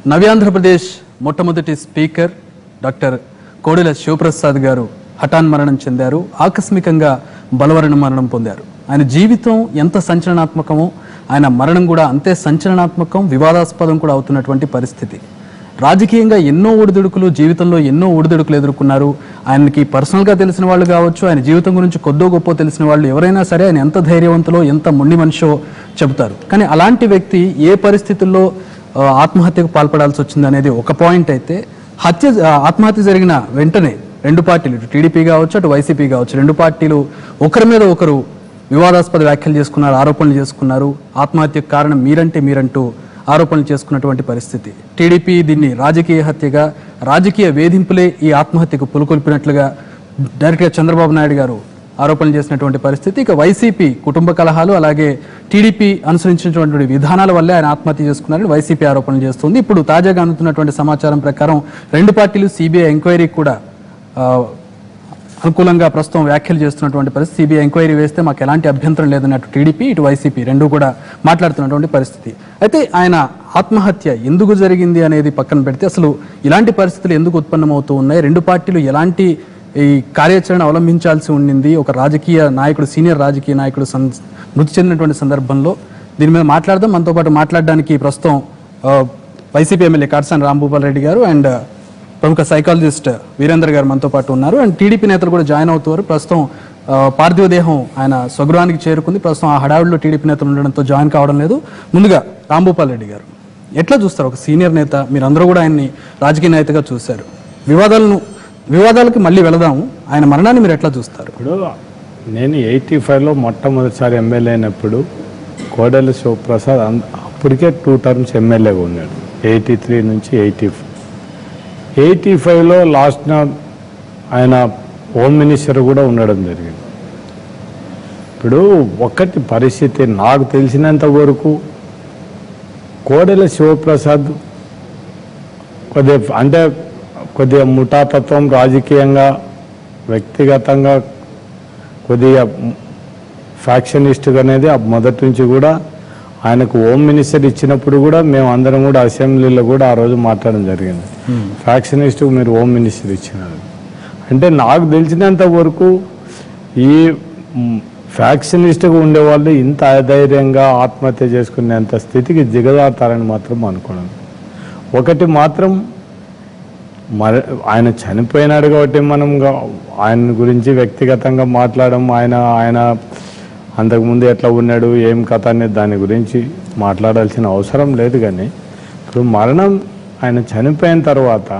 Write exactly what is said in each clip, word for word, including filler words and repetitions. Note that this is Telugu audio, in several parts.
నవ్యాంధ్రప్రదేశ్ మొట్టమొదటి స్పీకర్ డాక్టర్ కోడెల శివప్రసాద్ గారు హఠాన్ మరణం చెందారు. ఆకస్మికంగా బలవరణ మరణం పొందారు. ఆయన జీవితం ఎంత సంచలనాత్మకమో ఆయన మరణం కూడా అంతే సంచలనాత్మకం, వివాదాస్పదం కూడా అవుతున్నటువంటి పరిస్థితి. రాజకీయంగా ఎన్నో ఒడిదుడుకులు, జీవితంలో ఎన్నో ఒడిదుడుకులు ఎదుర్కొన్నారు. ఆయనకి పర్సనల్గా తెలిసిన వాళ్ళు కావచ్చు, ఆయన జీవితం గురించి కొద్దో గొప్ప తెలిసిన వాళ్ళు ఎవరైనా సరే ఆయన ఎంత ధైర్యవంతులో, ఎంత మొండి మనిషో చెబుతారు. కానీ అలాంటి వ్యక్తి ఏ పరిస్థితుల్లో ఆత్మహత్యకు పాల్పడాల్సి వచ్చింది అనేది ఒక పాయింట్ అయితే, హత్య ఆత్మహత్య జరిగిన వెంటనే రెండు పార్టీలు, ఇటు టీడీపీ కావచ్చు అటు వైసీపీ కావచ్చు, రెండు పార్టీలు ఒకరి మీద ఒకరు వివాదాస్పద వ్యాఖ్యలు చేసుకున్నారు, ఆరోపణలు చేసుకున్నారు. ఆత్మహత్యకు కారణం మీరంటే మీరంటూ ఆరోపణలు చేసుకున్నటువంటి పరిస్థితి. టీడీపీ దీన్ని రాజకీయ హత్యగా, రాజకీయ వేధింపులే ఈ ఆత్మహత్యకు పులుకొల్పినట్లుగా డైరెక్ట్గా చంద్రబాబు నాయుడు గారు ఆరోపణలు చేసినటువంటి పరిస్థితి. ఇక వైసీపీ కుటుంబ కలహాలు, అలాగే టీడీపీ అనుసరించినటువంటి విధానాల వల్లే ఆయన ఆత్మహత్య చేసుకున్నారని వైసీపీ ఆరోపణలు చేస్తుంది. ఇప్పుడు తాజాగా అందుతున్నటువంటి సమాచారం ప్రకారం రెండు పార్టీలు సిబిఐ ఎంక్వైరీకి కూడా అనుకూలంగా ప్రస్తుతం వ్యాఖ్యలు చేస్తున్నటువంటి పరిస్థితి. సిబిఐ ఎంక్వైరీ వేస్తే మాకు ఎలాంటి అభ్యంతరం లేదన్నట్టు టీడీపీ, ఇటు వైసీపీ రెండు కూడా మాట్లాడుతున్నటువంటి పరిస్థితి. అయితే ఆయన ఆత్మహత్య ఎందుకు జరిగింది అనేది పక్కన పెడితే, అసలు ఇలాంటి పరిస్థితులు ఎందుకు ఉత్పన్నమవుతూ ఉన్నాయి, రెండు పార్టీలు ఎలాంటి ఈ కార్యాచరణ అవలంబించాల్సి ఉండింది, ఒక రాజకీయ నాయకుడు, సీనియర్ రాజకీయ నాయకుడు మృతి చెందినటువంటి సందర్భంలో దీని మీద మాట్లాడదాం. మనతో పాటు మాట్లాడడానికి ప్రస్తుతం వైసీపీ ఎమ్మెల్యే కాటసాని రాంభూపాల్ రెడ్డి గారు అండ్ ప్రముఖ సైకాలజిస్ట్ వీరేందర్ గారు మనతో పాటు ఉన్నారు. అండ్ టీడీపీ నేతలు కూడా జాయిన్ అవుతారు. ప్రస్తుతం పార్థివ దేహం ఆయన స్వగృహానికి చేరుకుంది. ప్రస్తుతం ఆ హడావిడిలో టీడీపీ నేతలు ఉండడంతో జాయిన్ కావడం లేదు. ముందుగా రాంభూపాల్ రెడ్డి గారు, ఎట్లా చూస్తారు? ఒక సీనియర్ నేత, మీరందరూ కూడా ఆయన్ని రాజకీయ నేతగా చూశారు. వివాదాలను వివాదాలకి మళ్ళీ వెళదాము, ఆయన మరణాన్ని మీరు ఎట్లా చూస్తారు? ఇప్పుడు నేను ఎయిటీ ఫైవ్లో మొట్టమొదటిసారి ఎమ్మెల్యే అయినప్పుడు కోడెల శివప్రసాద్ అప్పటికే టూ టర్మ్స్ ఎమ్మెల్యేగా ఉన్నాడు. ఎయిటీ త్రీ నుంచి ఎయిటీ ఫైవ్ ఎయిటీ ఫైవ్లో లాస్ట్ ఆయన హోమ్ మినిస్టర్ కూడా ఉండడం జరిగింది. ఇప్పుడు ఒకటి పరిస్థితి నాకు తెలిసినంత వరకు కోడెల శివప్రసాద్ కొద్దిగా అంటే కొద్దిగా ముఠాతత్వం, రాజకీయంగా వ్యక్తిగతంగా కొద్దిగా ఫ్యాక్షనిస్ట్గా అనేది మొదటి నుంచి కూడా ఆయనకు హోమ్ మినిస్టర్ ఇచ్చినప్పుడు కూడా మేము అందరం కూడా అసెంబ్లీలో కూడా ఆ రోజు మాట్లాడడం జరిగింది. ఫ్యాక్షనిస్ట్కు మీరు హోమ్ మినిస్టర్ ఇచ్చినారు అంటే, నాకు తెలిసినంత వరకు ఈ ఫ్యాక్షనిస్ట్గా ఉండేవాళ్ళు ఇంత అధైర్యంగా ఆత్మహత్య చేసుకునేంత స్థితికి దిగజారుతారని మాత్రం అనుకున్నాను. ఒకటి మాత్రం మరి ఆయన చనిపోయినాడు కాబట్టి మనం ఆయన గురించి వ్యక్తిగతంగా మాట్లాడడం, ఆయన ఆయన అంతకుముందు ఎట్లా ఉన్నాడు, ఏం కథ అనేది దాని గురించి మాట్లాడాల్సిన అవసరం లేదు. కానీ ఇప్పుడు మరణం ఆయన చనిపోయిన తర్వాత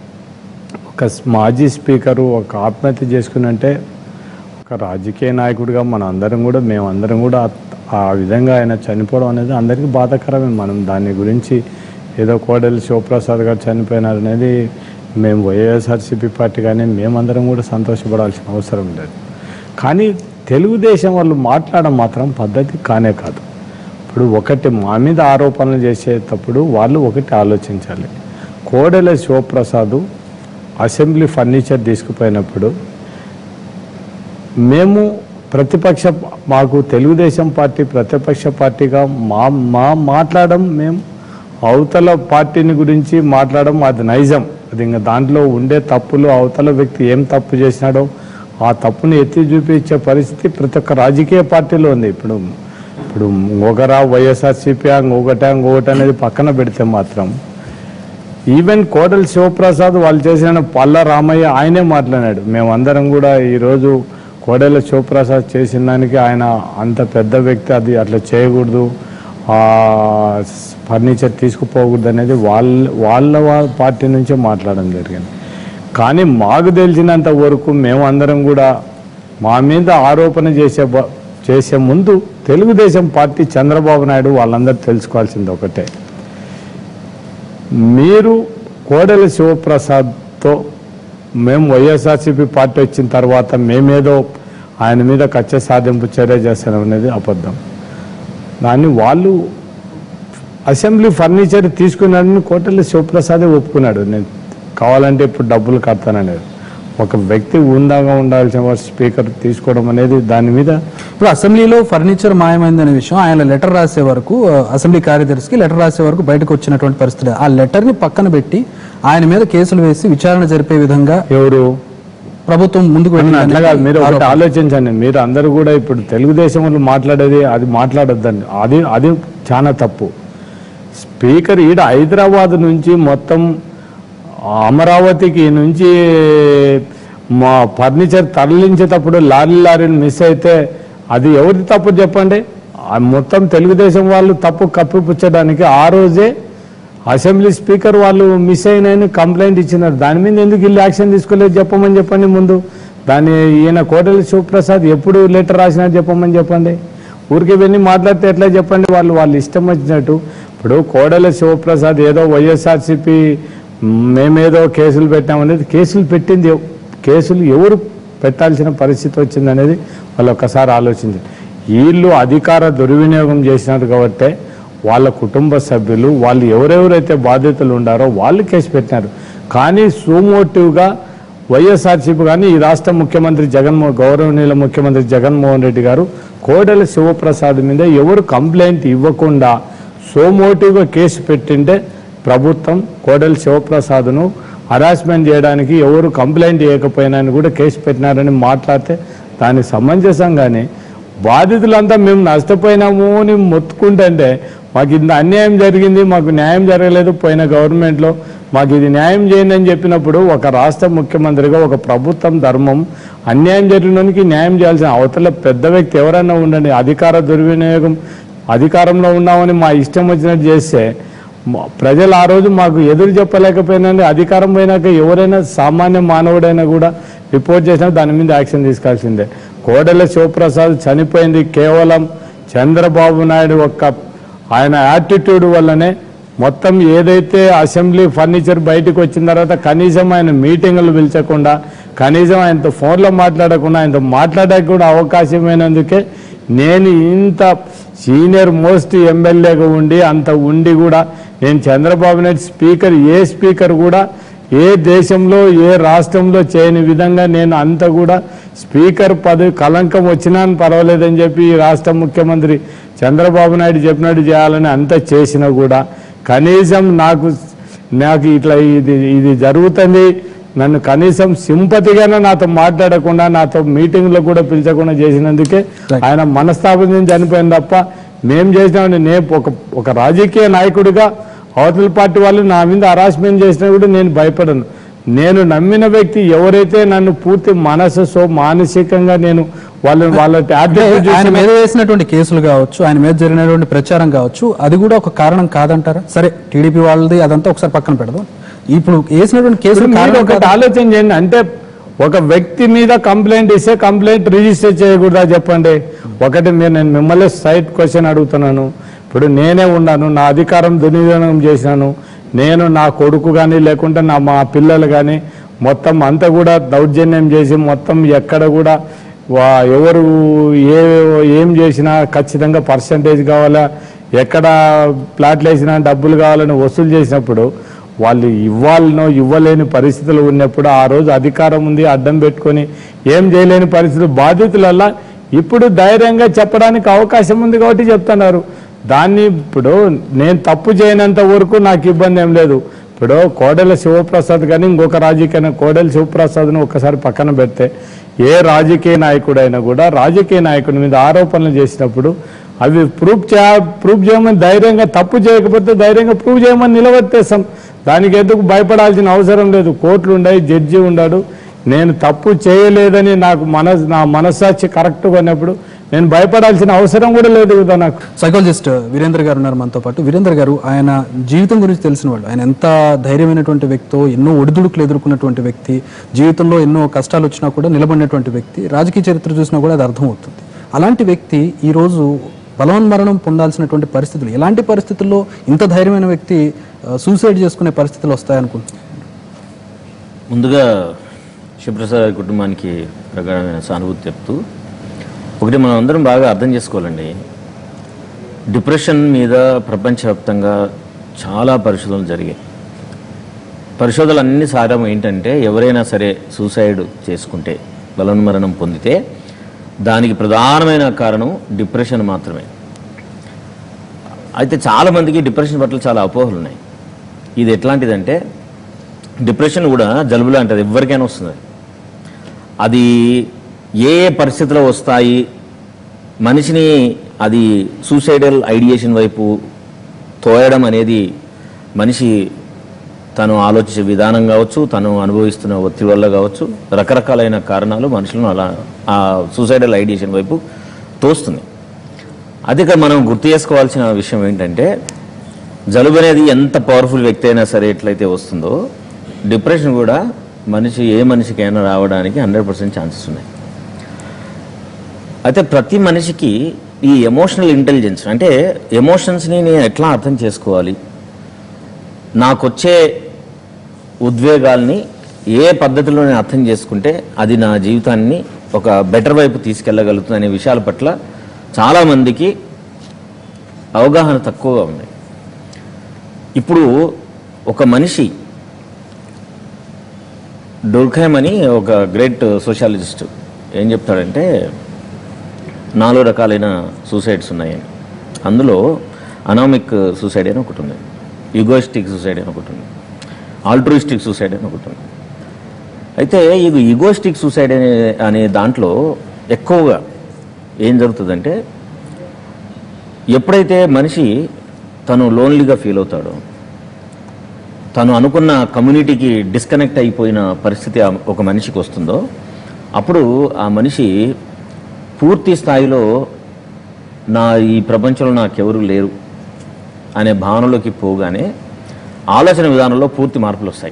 ఒక మాజీ స్పీకరు ఒక ఆత్మహత్య చేసుకున్నంటే, ఒక రాజకీయ నాయకుడిగా మన అందరం కూడా మేమందరం కూడా ఆ విధంగా ఆయన చనిపోవడం అనేది అందరికీ బాధాకరమే. మనం దాని గురించి ఏదో కోడెల శివప్రసాద్ గారు చనిపోయినారు అనేది మేము వైఎస్ఆర్సీపీ పార్టీ కానీ మేమందరం కూడా సంతోషపడాల్సిన అవసరం లేదు. కానీ తెలుగుదేశం వాళ్ళు మాట్లాడడం మాత్రం పద్ధతి కానే కాదు. ఇప్పుడు ఒకటి మా మీద ఆరోపణలు చేసేటప్పుడు వాళ్ళు ఒకటి ఆలోచించాలి. కోడెల శివప్రసాద్ అసెంబ్లీ ఫర్నిచర్ తీసుకుపోయినప్పుడు మేము ప్రతిపక్ష, మాకు తెలుగుదేశం పార్టీ ప్రతిపక్ష పార్టీగా మా మా మాట్లాడడం, మేము అవతల పార్టీని గురించి మాట్లాడడం అది నైజం. అది ఇంకా దాంట్లో ఉండే తప్పులు, అవతల వ్యక్తి ఏం తప్పు చేసినాడో ఆ తప్పుని ఎత్తి చూపించే పరిస్థితి ప్రతి ఒక్క రాజకీయ పార్టీలో ఉంది. ఇప్పుడు ఇప్పుడు ఒకరా వైఎస్ఆర్సీపీ ఇంకొకటి ఇంకొకటి అనేది పక్కన పెడితే మాత్రం ఈవెన్ కోడెల శివప్రసాద్ వాళ్ళు చేసిన పల్ల రామయ్య ఆయనే మాట్లాడాడు. మేమందరం కూడా ఈరోజు కోడెల శివప్రసాద్ చేసిన దానికి ఆయన అంత పెద్ద వ్యక్తి, అది అట్లా చేయకూడదు, ఫర్నిచర్ తీసుకుపోకూడదు అనేది వాళ్ళ వాళ్ళ పార్టీ నుంచే మాట్లాడడం జరిగింది. కానీ మాకు తెలిసినంత వరకు మేమందరం కూడా మా మీద ఆరోపణ చేసే చేసే ముందు తెలుగుదేశం పార్టీ, చంద్రబాబు నాయుడు వాళ్ళందరూ తెలుసుకోవాల్సింది ఒకటే, మీరు కోడెల శివప్రసాద్తో మేము వైఎస్ఆర్సీపీ పార్టీ వచ్చిన తర్వాత మేమేదో ఆయన మీద కక్ష సాధింపు చర్య చేస్తాం అనేది అబద్ధం. దాన్ని వాళ్ళు అసెంబ్లీ ఫర్నిచర్ తీసుకున్నాడని కోటెల శివప్రసాదే ఒప్పుకున్నాడు. నేను కావాలంటే ఇప్పుడు డబ్బులు కడతాననేది ఒక వ్యక్తి ఉందాగా ఉండాల్సిన వారు స్పీకర్ తీసుకోవడం అనేది దాని మీద ఇప్పుడు అసెంబ్లీలో ఫర్నిచర్ మాయమైందనే విషయం ఆయన లెటర్ రాసే వరకు ఆ, అసెంబ్లీ కార్యదర్శికి లెటర్ రాసే వరకు బయటకు వచ్చినటువంటి పరిస్థితి. ఆ లెటర్ని పక్కన పెట్టి ఆయన మీద కేసులు వేసి విచారణ జరిపే విధంగా ఎవరు ప్రభుత్వం ముందుకు వెళ్ళింది అట్లా కాదు. మీరు ఒకటి ఆరోపణ. ఆలోచించండి. మీరు అందరూ కూడా ఇప్పుడు తెలుగుదేశం వాళ్ళు మాట్లాడేది అది మాట్లాడొద్దండి. అది అది చాలా తప్పు. స్పీకర్ ఈడ హైదరాబాద్ నుంచి మొత్తం అమరావతికి నుంచి మా ఫర్నిచర్ తరలించేటప్పుడు లారీ లారీని మిస్ అయితే అది ఎవరిది తప్పు చెప్పండి? ఆ మొత్తం తెలుగుదేశం వాళ్ళు తప్పు కప్పిపుచ్చడానికి ఆ రోజే అసెంబ్లీ స్పీకర్ వాళ్ళు మిస్ అయినాయని కంప్లైంట్ ఇచ్చినారు. దాని మీద ఎందుకు వీళ్ళు యాక్షన్ తీసుకోలేదు చెప్పమని చెప్పండి ముందు. దాని ఈయన కోటెల శివప్రసాద్ ఎప్పుడు లెటర్ రాసినా చెప్పమని చెప్పండి. ఊరికి వెళ్ళి మాట్లాడితే ఎట్లా చెప్పండి? వాళ్ళు వాళ్ళు ఇష్టం వచ్చినట్టు. ఇప్పుడు కోడెల శివప్రసాద్ ఏదో వైఎస్ఆర్సీపీ మేమేదో కేసులు పెట్టామనేది కేసులు పెట్టింది కేసులు ఎవరు పెట్టాల్సిన పరిస్థితి వచ్చింది అనేది వాళ్ళు ఒక్కసారి ఆలోచించారు. వీళ్ళు అధికార దుర్వినియోగం చేసినారు కాబట్టి వాళ్ళ కుటుంబ సభ్యులు వాళ్ళు ఎవరెవరైతే బాధితులు ఉండారో వాళ్ళు కేసు పెట్టినారు. కానీ సూమోటివ్గా వైఎస్ఆర్సీపీ కానీ ఈ రాష్ట్ర ముఖ్యమంత్రి జగన్మోహన్ గౌరవనీయుల ముఖ్యమంత్రి జగన్మోహన్ రెడ్డి గారు కోడెల శివప్రసాద్ మీద ఎవరు కంప్లైంట్ ఇవ్వకుండా సోమోటివ్గా కేసు పెట్టింటే ప్రభుత్వం కోడెల శివప్రసాద్ను హరాస్మెంట్ చేయడానికి ఎవరు కంప్లైంట్ చేయకపోయినా కూడా కేసు పెట్టినారని మాట్లాడితే దానికి సమంజసంగానే బాధితులంతా మేము నష్టపోయినాము అని మొత్తుకుంటుంటే మాకు ఇంత అన్యాయం జరిగింది, మాకు న్యాయం జరగలేదు పోయిన గవర్నమెంట్లో, మాకు ఇది న్యాయం చేయండి అని చెప్పినప్పుడు ఒక రాష్ట్ర ముఖ్యమంత్రిగా ఒక ప్రభుత్వం ధర్మం అన్యాయం జరిగినోనికి న్యాయం చేయాల్సిన అవతల పెద్ద వ్యక్తి ఎవరైనా ఉండండి. అధికార దుర్వినియోగం అధికారంలో ఉన్నామని మా ఇష్టం వచ్చినట్టు చేస్తే ప్రజలు ఆ రోజు మాకు ఎదురు చెప్పలేకపోయినా అధికారం పోయినాక ఎవరైనా సామాన్య మానవుడైనా కూడా రిపోర్ట్ చేసినా దాని మీద యాక్షన్ తీసుకోవాల్సిందే. కోడెల శివప్రసాద్ చనిపోయింది కేవలం చంద్రబాబు నాయుడు ఒక్క ఆయన యాటిట్యూడ్ వల్లనే. మొత్తం ఏదైతే అసెంబ్లీ ఫర్నిచర్ బయటకు వచ్చిన తర్వాత కనీసం ఆయన మీటింగులు పిలిచకుండా కనీసం ఆయనతో ఫోన్లో మాట్లాడకుండా ఆయనతో మాట్లాడడానికి కూడా అవకాశమైనందుకే నేను ఇంత సీనియర్ మోస్ట్ ఎమ్మెల్యేగా ఉండి అంత ఉండి కూడా నేను చంద్రబాబు నాయుడు స్పీకర్ ఏ స్పీకర్ కూడా ఏ దేశంలో ఏ రాష్ట్రంలో చేయని విధంగా నేను అంత కూడా స్పీకర్ పదవి కలంకం వచ్చినా పర్వాలేదని చెప్పి ఈ రాష్ట్ర ముఖ్యమంత్రి చంద్రబాబు నాయుడు చెప్పినట్టు చేయాలని అంత చేసినా కూడా కనీసం నాకు నాకు ఇట్లా ఇది ఇది జరుగుతుంది నన్ను కనీసం సింపతిగానే నాతో మాట్లాడకుండా నాతో మీటింగ్లో కూడా పిలిచకుండా చేసినందుకే ఆయన మనస్తాపం చనిపోయింది తప్ప మేం చేసినామని నేను ఒక ఒక రాజకీయ నాయకుడిగా అవతల పార్టీ వాళ్ళు నా మీద హరాస్మెంట్ చేసినా కూడా నేను భయపడను. నేను నమ్మిన వ్యక్తి ఎవరైతే నన్ను పూర్తి మనసు మానసికంగా నేను వాళ్ళ వాళ్ళ ఆయన మీద వేసినటువంటి కేసులు కావచ్చు, ఆయన మీద జరిగినటువంటి ప్రచారం కావచ్చు, అది కూడా ఒక కారణం కాదంటారా? సరే టీడీపీ వాళ్ళది అదంతా ఒకసారి పక్కన పెడదాం. ఇప్పుడు వేసినటువంటి కేసులు ఒకటి ఆలోచన చేయండి. అంటే ఒక వ్యక్తి మీద కంప్లైంట్ ఇస్తే కంప్లైంట్ రిజిస్టర్ చేయకూడదా చెప్పండి? ఒకటి మీరు నేను మిమ్మల్ని సైట్ క్వశ్చన్ అడుగుతున్నాను. ఇప్పుడు నేనే ఉన్నాను, నా అధికారం దుర్వినియోగం చేసినాను, నేను నా కొడుకు కానీ లేకుంటే నా మా పిల్లలు కానీ మొత్తం అంతా కూడా దౌర్జన్యం చేసి మొత్తం ఎక్కడ కూడా ఎవరు ఏ ఏం చేసినా ఖచ్చితంగా పర్సంటేజ్ కావాలా, ఎక్కడ ప్లాట్లు వేసినా డబ్బులు కావాలని వసూలు చేసినప్పుడు వాళ్ళు ఇవ్వాలనో ఇవ్వలేని పరిస్థితులు ఉన్నప్పుడు ఆ రోజు అధికారం ఉంది అడ్డం పెట్టుకొని ఏం చేయలేని పరిస్థితులు బాధితులల్లా ఇప్పుడు ధైర్యంగా చెప్పడానికి అవకాశం ఉంది కాబట్టి చెప్తున్నారు. దాన్ని ఇప్పుడు నేను తప్పు చేయనంత వరకు నాకు ఇబ్బంది ఏం లేదు. ఇప్పుడు కోడెల శివప్రసాద్ కానీ ఇంకొక రాజకీయ కోడెల శివప్రసాద్ను ఒకసారి పక్కన పెడితే ఏ రాజకీయ నాయకుడైనా కూడా రాజకీయ నాయకుడి మీద ఆరోపణలు చేసినప్పుడు అవి ప్రూఫ్ చే ప్రూఫ్ చేయమని ధైర్యంగా తప్పు చేయకపోతే ధైర్యంగా ప్రూవ్ చేయమని నిలబెట్టేస్తాం. దానికి ఎందుకు భయపడాల్సిన అవసరం లేదు. కోర్టులు ఉన్నాయి, జడ్జి ఉన్నాడు. నేను తప్పు చేయలేదని నాకు మనస్ నా మనస్సాక్షి కరెక్ట్గా ఉన్నప్పుడు నేను భయపడాల్సిన అవసరం కూడా లేదు కదా నాకు. సైకాలజిస్ట్ వీరేంద్ర గారు ఉన్నారు మనతో పాటు. వీరేంద్ర గారు, ఆయన జీవితం గురించి తెలిసిన వాళ్ళు, ఆయన ఎంత ధైర్యమైనటువంటి వ్యక్తో, ఎన్నో ఒడిదుడుకులు ఎదుర్కొన్నటువంటి వ్యక్తి, జీవితంలో ఎన్నో కష్టాలు వచ్చినా కూడా నిలబడినటువంటి వ్యక్తి, రాజకీయ చరిత్ర చూసినా కూడా అది అర్థమవుతుంది. అలాంటి వ్యక్తి ఈరోజు బలవన్మరణం పొందాల్సినటువంటి పరిస్థితులు, ఎలాంటి పరిస్థితుల్లో ఇంత ధైర్యమైన వ్యక్తి సూసైడ్ చేసుకునే పరిస్థితులు వస్తాయనుకుంటున్నాను? ముందుగా శివప్రసాద్ కుటుంబానికి ప్రగాఢమైన సానుభూతి చెప్తూ, ఒకటి మనం అందరం బాగా అర్థం చేసుకోవాలండి. డిప్రెషన్ మీద ప్రపంచవ్యాప్తంగా చాలా పరిశోధనలు జరిగాయి. పరిశోధనలు అన్ని సారం ఏంటంటే ఎవరైనా సరే సూసైడ్ చేసుకుంటే బలవన్మరణం పొందితే దానికి ప్రధానమైన కారణం డిప్రెషన్ మాత్రమే. అయితే చాలామందికి డిప్రెషన్ పట్ల చాలా అపోహలు ఉన్నాయి. ఇది ఎట్లాంటిదంటే డిప్రెషన్ కూడా జలుబు లాంటిది, ఎవరికైనా వస్తుంది. అది ఏ ఏ పరిస్థితుల్లో వస్తాయి, మనిషిని అది సూసైడల్ ఐడియేషన్ వైపు తోయడం అనేది మనిషి తను ఆలోచించే విధానం కావచ్చు, తను అనుభవిస్తున్న ఒత్తిడి వల్ల కావచ్చు, రకరకాలైన కారణాలు మనుషులను అలా ఆ సూసైడల్ ఐడియేషన్ వైపు తోస్తుంది. అది మనం గుర్తు చేసుకోవాల్సిన విషయం ఏంటంటే జలుబు అనేది ఎంత పవర్ఫుల్ వ్యక్తి అయినా సరే ఎట్లయితే వస్తుందో డిప్రెషన్ కూడా మనిషి ఏ మనిషికైనా రావడానికి హండ్రెడ్ పర్సెంట్ ఛాన్సెస్ ఉన్నాయి. అయితే ప్రతి మనిషికి ఈ ఎమోషనల్ ఇంటెలిజెన్స్ అంటే ఎమోషన్స్ని నేను ఎట్లా అర్థం చేసుకోవాలి, నాకొచ్చే ఉద్వేగాల్ని ఏ పద్ధతిలో నేను అర్థం చేసుకుంటే అది నా జీవితాన్ని ఒక బెటర్ వైపు తీసుకెళ్ళగలుగుతుంది అనే విషయాల పట్ల చాలామందికి అవగాహన తక్కువగా ఉంది. ఇప్పుడు ఒక మనిషి డుర్ఖైమ్ అని ఒక గ్రేట్ సోషాలజిస్ట్ ఏం చెప్తాడంటే నాలుగు రకాలైన సూసైడ్స్ ఉన్నాయని. అందులో అనామిక్ సూసైడ్ అని ఒకటి ఉంది, ఈగోయిస్టిక్ సూసైడ్ అని ఒకటి ఉంది, ఆల్ట్రూయిస్టిక్ సూసైడ్ అని ఒకటి ఉంది. అయితే ఇది ఈగోయిస్టిక్ సూసైడ్ అనే అనే దాంట్లో ఎక్కువగా ఏం జరుగుతుందంటే ఎప్పుడైతే మనిషి తను లోన్లీగా ఫీల్ అవుతాడో, తను అనుకున్న కమ్యూనిటీకి డిస్కనెక్ట్ అయిపోయిన పరిస్థితి ఒక మనిషికి వస్తుందో అప్పుడు ఆ మనిషి పూర్తి స్థాయిలో నా ఈ ప్రపంచంలో నాకెవరు లేరు అనే భావనలోకి పోగానే ఆలోచన విధానంలో పూర్తి మార్పులు వస్తాయి.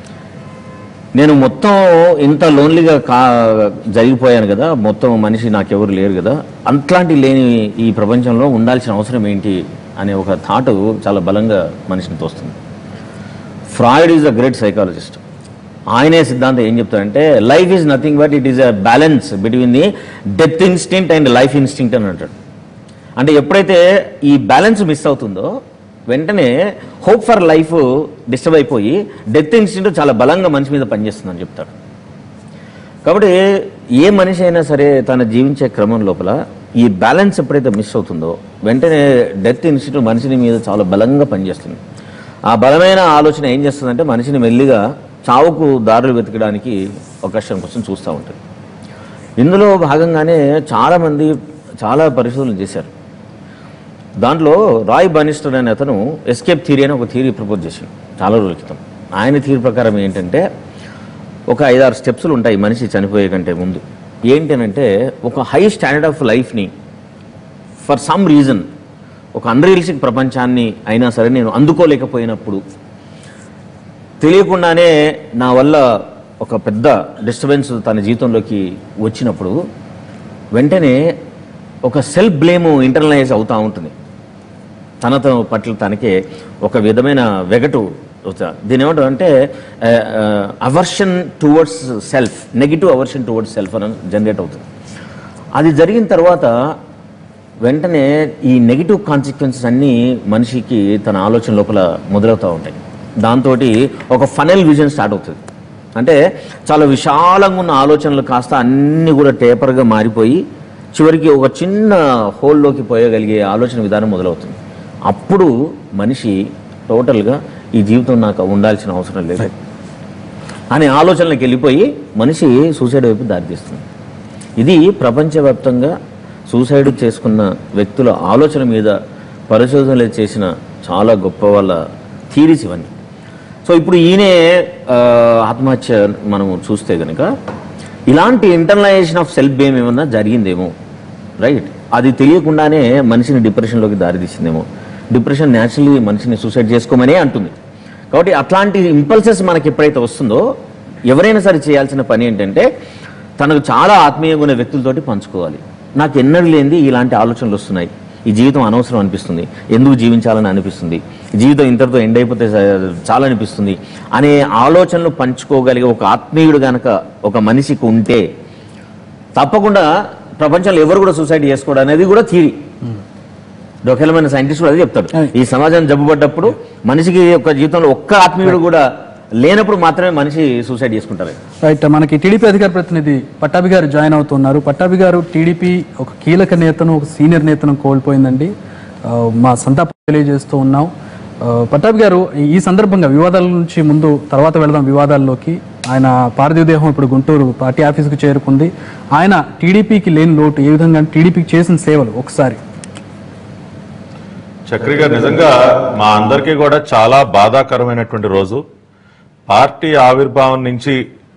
నేను మొత్తం ఇంత లోన్లీగా కా జరిగిపోయాను కదా, మొత్తం మనిషి నాకెవరు లేరు కదా, అట్లాంటి లేని ఈ ప్రపంచంలో ఉండాల్సిన అవసరం ఏంటి అనే ఒక థాట్ చాలా బలంగా మనిషిని తోస్తుంది. Freud is a great psychologist. ఆయనే సిద్ధాంతం ఏం చెప్తారంటే life is nothing but it is a balance between the death instinct and life instinct అని అంటాడు. అంటే ఎప్పుడైతే ఈ బ్యాలెన్స్ మిస్ అవుతుందో వెంటనే హోప్ ఫర్ లైఫ్ డిస్టర్బ్ అయిపోయి డెత్ ఇన్స్టింక్ట్ చాలా బలంగా మనిషి మీద పనిచేస్తుందని చెప్తాడు. కాబట్టి ఏ మనిషి అయినా సరే తన జీవించే క్రమం లోపల ఈ బ్యాలెన్స్ ఎప్పుడైతే మిస్ అవుతుందో వెంటనే డెత్ ఇన్స్టింక్ట్ మనిషిని మీద చాలా బలంగా పనిచేస్తుంది. ఆ బలమైన ఆలోచన ఏం చేస్తుందంటే మనిషిని మెల్లిగా చావుకు దారులు వెతకడానికి అవకాశం కోసం చూస్తూ ఉంటుంది. ఇందులో భాగంగానే చాలామంది చాలా పరిశోధనలు చేశారు. దాంట్లో రాయ్ బర్నిస్టర్ అనే అతను ఎస్కేప్ థియరీ అని ఒక థియరీ ప్రపోజ్ చేశాడు చాలా రోజుల క్రితం. ఆయన థియరీ ప్రకారం ఏంటంటే ఒక ఐదారు స్టెప్స్లు ఉంటాయి మనిషి చనిపోయే కంటే ముందు. ఏంటనంటే ఒక హై స్టాండర్డ్ ఆఫ్ లైఫ్ని ఫర్ సమ్ రీజన్ ఒక అన్రియలిస్టిక్ ప్రపంచాన్ని అయినా సరే నేను అందుకోలేకపోయినప్పుడు, తెలియకుండానే నా వల్ల ఒక పెద్ద డిస్టర్బెన్స్ తన జీవితంలోకి వచ్చినప్పుడు వెంటనే ఒక సెల్ఫ్ బ్లేమ్ ఇంటర్నలైజ్ అవుతూ ఉంటుంది. తనతో పట్ల తనకే ఒక విధమైన వెగటు దీని ఏమంటారు అంటే aversion towards self, negative aversion towards self అని జనరేట్ అవుతుంది. అది జరిగిన తర్వాత వెంటనే ఈ నెగిటివ్ కాన్సిక్వెన్సెస్ అన్నీ మనిషికి తన ఆలోచన లోపల మొదలవుతూ ఉంటాయి. దాంతో ఒక ఫనల్ విజన్ స్టార్ట్ అవుతుంది. అంటే చాలా విశాలంగా ఉన్న ఆలోచనలు కాస్త అన్నీ కూడా టేపర్గా మారిపోయి చివరికి ఒక చిన్న హోల్లోకి పోయగలిగే ఆలోచన విధానం మొదలవుతుంది. అప్పుడు మనిషి టోటల్గా ఈ జీవితం నాకు ఉండాల్సిన అవసరం లేదు అనే ఆలోచనలకు వెళ్ళిపోయి మనిషి సూసైడ్ వైపు దారితీస్తుంది. ఇది ప్రపంచవ్యాప్తంగా సూసైడ్ చేసుకున్న వ్యక్తుల ఆలోచన మీద పరిశోధనలు చేసిన చాలా గొప్ప వాళ్ళ థీరీస్ ఇవన్నీ. సో ఇప్పుడు ఈయనే ఆత్మహత్య మనం చూస్తే కనుక ఇలాంటి ఇంటర్నలైజేషన్ ఆఫ్ సెల్ఫ్ బ్లేమ్ ఏమన్నా జరిగిందేమో, రైట్? అది తెలియకుండానే మనిషిని డిప్రెషన్లోకి దారితీసిందేమో. డిప్రెషన్ న్యాచురల్లీ మనిషిని సూసైడ్ చేసుకోమనే అంటుంది. కాబట్టి అట్లాంటి ఇంపల్సెస్ మనకి ఎప్పుడైతే వస్తుందో ఎవరైనా సరే చేయాల్సిన పని ఏంటంటే తనకు చాలా ఆత్మీయంగా ఉన్న వ్యక్తులతోటి పంచుకోవాలి. నాకు ఎన్నడూ లేనిది ఇలాంటి ఆలోచనలు వస్తున్నాయి, ఈ జీవితం అనవసరం అనిపిస్తుంది, ఎందుకు జీవించాలని అనిపిస్తుంది, జీవితం ఇంతటితో ఎండ్ అయిపోతే చాలా అనిపిస్తుంది అనే ఆలోచనలు పంచుకోగలిగే ఒక ఆత్మీయుడు కనుక ఒక మనిషికి ఉంటే తప్పకుండా ప్రపంచంలో ఎవరు కూడా సూసైడ్ చేసుకోవడం అనేది కూడా థియరీ. డొకెలమైన సైంటిస్ట్ కూడా అదే చెప్తాడు. ఈ సమాజం జబ్బుపడ్డప్పుడు మనిషికి ఒక జీవితంలో ఒక్క ఆత్మీయుడు కూడా లేనప్పుడు మాత్రమే మనిషి సూసైడ్ చేసుకుంటారు. రైట్, మనకి టీడీపీ అధికార ప్రతినిధి పట్టాభి గారు జాయిన్ అవుతున్నారు. పట్టాభి గారు, టీడీపీ ఒక కీలక నేతను, ఒక సీనియర్ నేతను కోల్పోయిందండి. మా సంతాపం తెలియజేస్తూ ఉన్నాం. పట్టాభి గారు, ఈ సందర్భంగా వివాదాల నుంచి ముందు తర్వాత వెళదాం వివాదాల్లోకి. ఆయన పార్థివ దేహం ఇప్పుడు గుంటూరు పార్టీ ఆఫీసుకు చేరుకుంది. ఆయన టీడీపీకి లేని లోటు ఏ విధంగా, టీడీపీకి చేసిన సేవలు ఒకసారి. చక్రి గారు, నిజంగా మా అందరికీ కూడా చాలా బాధాకరమైనటువంటి రోజు. పార్టీ ఆవిర్భావం నుంచి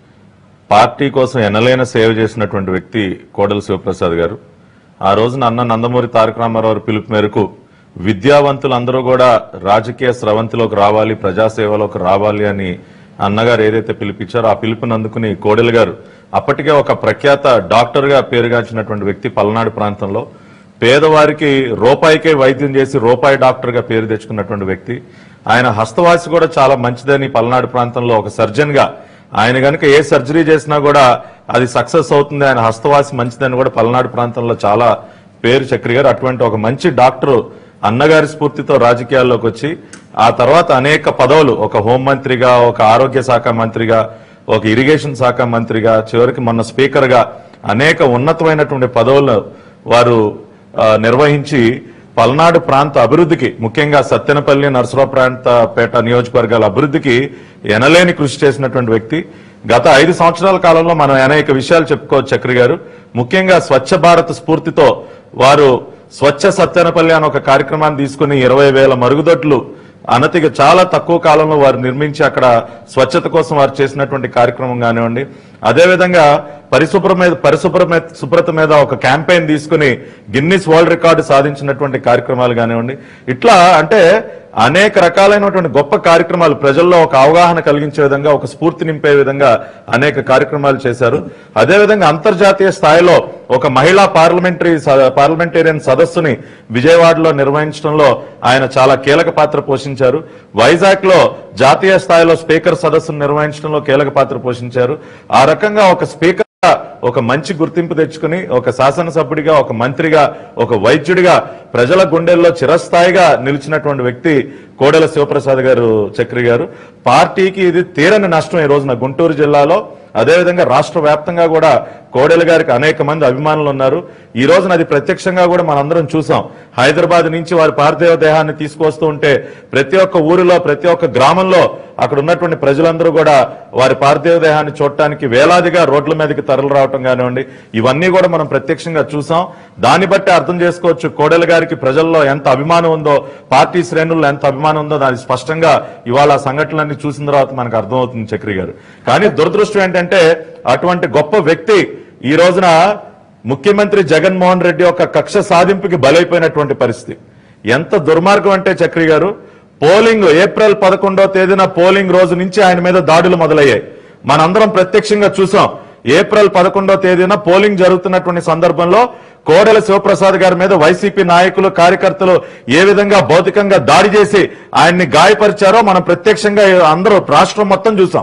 పార్టీ కోసం ఎనలేని సేవ చేసినటువంటి వ్యక్తి కోడెల శివప్రసాద్ గారు. ఆ రోజున అన్న నందమూరి తారక రామారావు పిలుపు మేరకు విద్యావంతులందరూ కూడా రాజకీయ స్రవంతిలోకి రావాలి, ప్రజాసేవలోకి రావాలి అని అన్నగారు ఏదైతే పిలిపించారో ఆ పిలుపుని అందుకుని కోడెల గారు అప్పటికే ఒక ప్రఖ్యాత డాక్టర్ గా పేరుగాంచినటువంటి వ్యక్తి. పల్నాడు ప్రాంతంలో పేదవారికి రూపాయికే వైద్యం చేసి రూపాయి డాక్టర్ గా పేరు తెచ్చుకున్నటువంటి వ్యక్తి. ఆయన హస్తవాసి కూడా చాలా మంచిదని పల్నాడు ప్రాంతంలో ఒక సర్జన్ గా ఆయన గనుక ఏ సర్జరీ చేసినా కూడా అది సక్సెస్ అవుతుంది, ఆయన హస్తవాసి మంచిదని కూడా పల్నాడు ప్రాంతంలో చాలా పేరు చక్రి గారు. అటువంటి ఒక మంచి డాక్టరు అన్నగారి స్ఫూర్తితో రాజకీయాల్లోకి వచ్చి ఆ తర్వాత అనేక పదవులు, ఒక హోంమంత్రిగా, ఒక ఆరోగ్య శాఖ మంత్రిగా, ఒక ఇరిగేషన్ శాఖ మంత్రిగా, చివరికి మొన్న స్పీకర్ గా అనేక ఉన్నతమైనటువంటి పదవులు వారు నిర్వహించి పల్నాడు ప్రాంత అభివృద్ధికి, ముఖ్యంగా సత్తెనపల్లి, నర్సరావు ప్రాంత పేట నియోజకవర్గాల అభివృద్ధికి ఎనలేని కృషి చేసినటువంటి వ్యక్తి. గత ఐదు సంవత్సరాల కాలంలో మనం అనేక విషయాలు చెప్పుకోవచ్చు చక్రి గారు. ముఖ్యంగా స్వచ్ఛ భారత్ స్ఫూర్తితో వారు స్వచ్ఛ సత్తెనపల్లి అని ఒక కార్యక్రమాన్ని తీసుకుని ఇరవై వేల మరుగుదొడ్లు అనతిగా చాలా తక్కువ కాలంలో వారు నిర్మించి అక్కడ స్వచ్ఛత కోసం వారు చేసినటువంటి కార్యక్రమం కానివ్వండి, అదేవిధంగా పరిశుభ్ర మీద పరిశుభ్ర శుభ్రత మీద ఒక క్యాంపెయిన్ తీసుకుని గిన్నిస్ వరల్డ్ రికార్డు సాధించినటువంటి కార్యక్రమాలు కానివ్వండి, ఇట్లా అంటే అనేక రకాలైనటువంటి గొప్ప కార్యక్రమాలు ప్రజల్లో ఒక అవగాహన కలిగించే విధంగా, ఒక స్ఫూర్తి నింపే విధంగా అనేక కార్యక్రమాలు చేశారు. అదేవిధంగా అంతర్జాతీయ స్థాయిలో ఒక మహిళా పార్లమెంటరీ పార్లమెంటేరియన్ సదస్సుని విజయవాడలో నిర్వహించడంలో ఆయన చాలా కీలక పాత్ర పోషించారు. వైజాగ్ లో జాతీయ స్థాయిలో స్పీకర్ సదస్సును నిర్వహించడంలో కీలక పాత్ర పోషించారు. ఆ రకంగా ఒక స్పీకర్ ఒక మంచి గుర్తింపు తెచ్చుకుని ఒక శాసనసభ్యుడిగా, ఒక మంత్రిగా, ఒక వైద్యుడిగా ప్రజల గుండెల్లో చిరస్థాయిగా నిలిచినటువంటి వ్యక్తి కోడెల శివప్రసాద్ గారు చక్రి గారు. పార్టీకి ఇది తీరని నష్టం ఈ రోజున గుంటూరు జిల్లాలో, అదేవిధంగా రాష్ట్ర వ్యాప్తంగా కూడా కోడెల గారికి అనేక మంది అభిమానులు ఉన్నారు. ఈ రోజున అది ప్రత్యక్షంగా కూడా మనందరం చూసాం. హైదరాబాద్ నుంచి వారి పార్థివ దేహాన్ని తీసుకొస్తూ ఉంటే ప్రతి ఒక్క ఊరిలో, ప్రతి ఒక్క గ్రామంలో అక్కడ ఉన్నటువంటి ప్రజలందరూ కూడా వారి పార్థివ దేహాన్ని చూడటానికి వేలాదిగా రోడ్ల మీదకి తరలి రావటం కానివ్వండి, ఇవన్నీ కూడా మనం ప్రత్యక్షంగా చూసాం. దాన్ని బట్టి అర్థం చేసుకోవచ్చు కోడెల గారికి ప్రజల్లో ఎంత అభిమానం ఉందో, పార్టీ శ్రేణుల్లో ఎంత అభిమానం ఉందో. దాని స్పష్టంగా ఇవాళ సంఘటనలన్నీ చూసిన తర్వాత మనకు అర్థమవుతుంది చక్రి గారు. కానీ దురదృష్టం ఏంటంటే అటువంటి గొప్ప వ్యక్తి ఈ రోజున ముఖ్యమంత్రి జగన్మోహన్ రెడ్డి యొక్క కక్ష సాధింపుకి బలైపోయినటువంటి పరిస్థితి. ఎంత దుర్మార్గం అంటే చక్రి గారు, పోలింగ్ ఏప్రిల్ పదకొండవ తేదీన పోలింగ్ రోజు నుంచి ఆయన మీద దాడులు మొదలయ్యాయి. మనందరం ప్రత్యక్షంగా చూసాం. ఏప్రిల్ పదకొండవ తేదీన పోలింగ్ జరుగుతున్నటువంటి సందర్భంలో కోడెల శివప్రసాద్ గారి మీద వైసీపీ నాయకులు, కార్యకర్తలు ఏ విధంగా భౌతికంగా దాడి చేసి ఆయన్ని గాయపరిచారో మనం ప్రత్యక్షంగా అందరూ రాష్ట్రం మొత్తం చూసాం.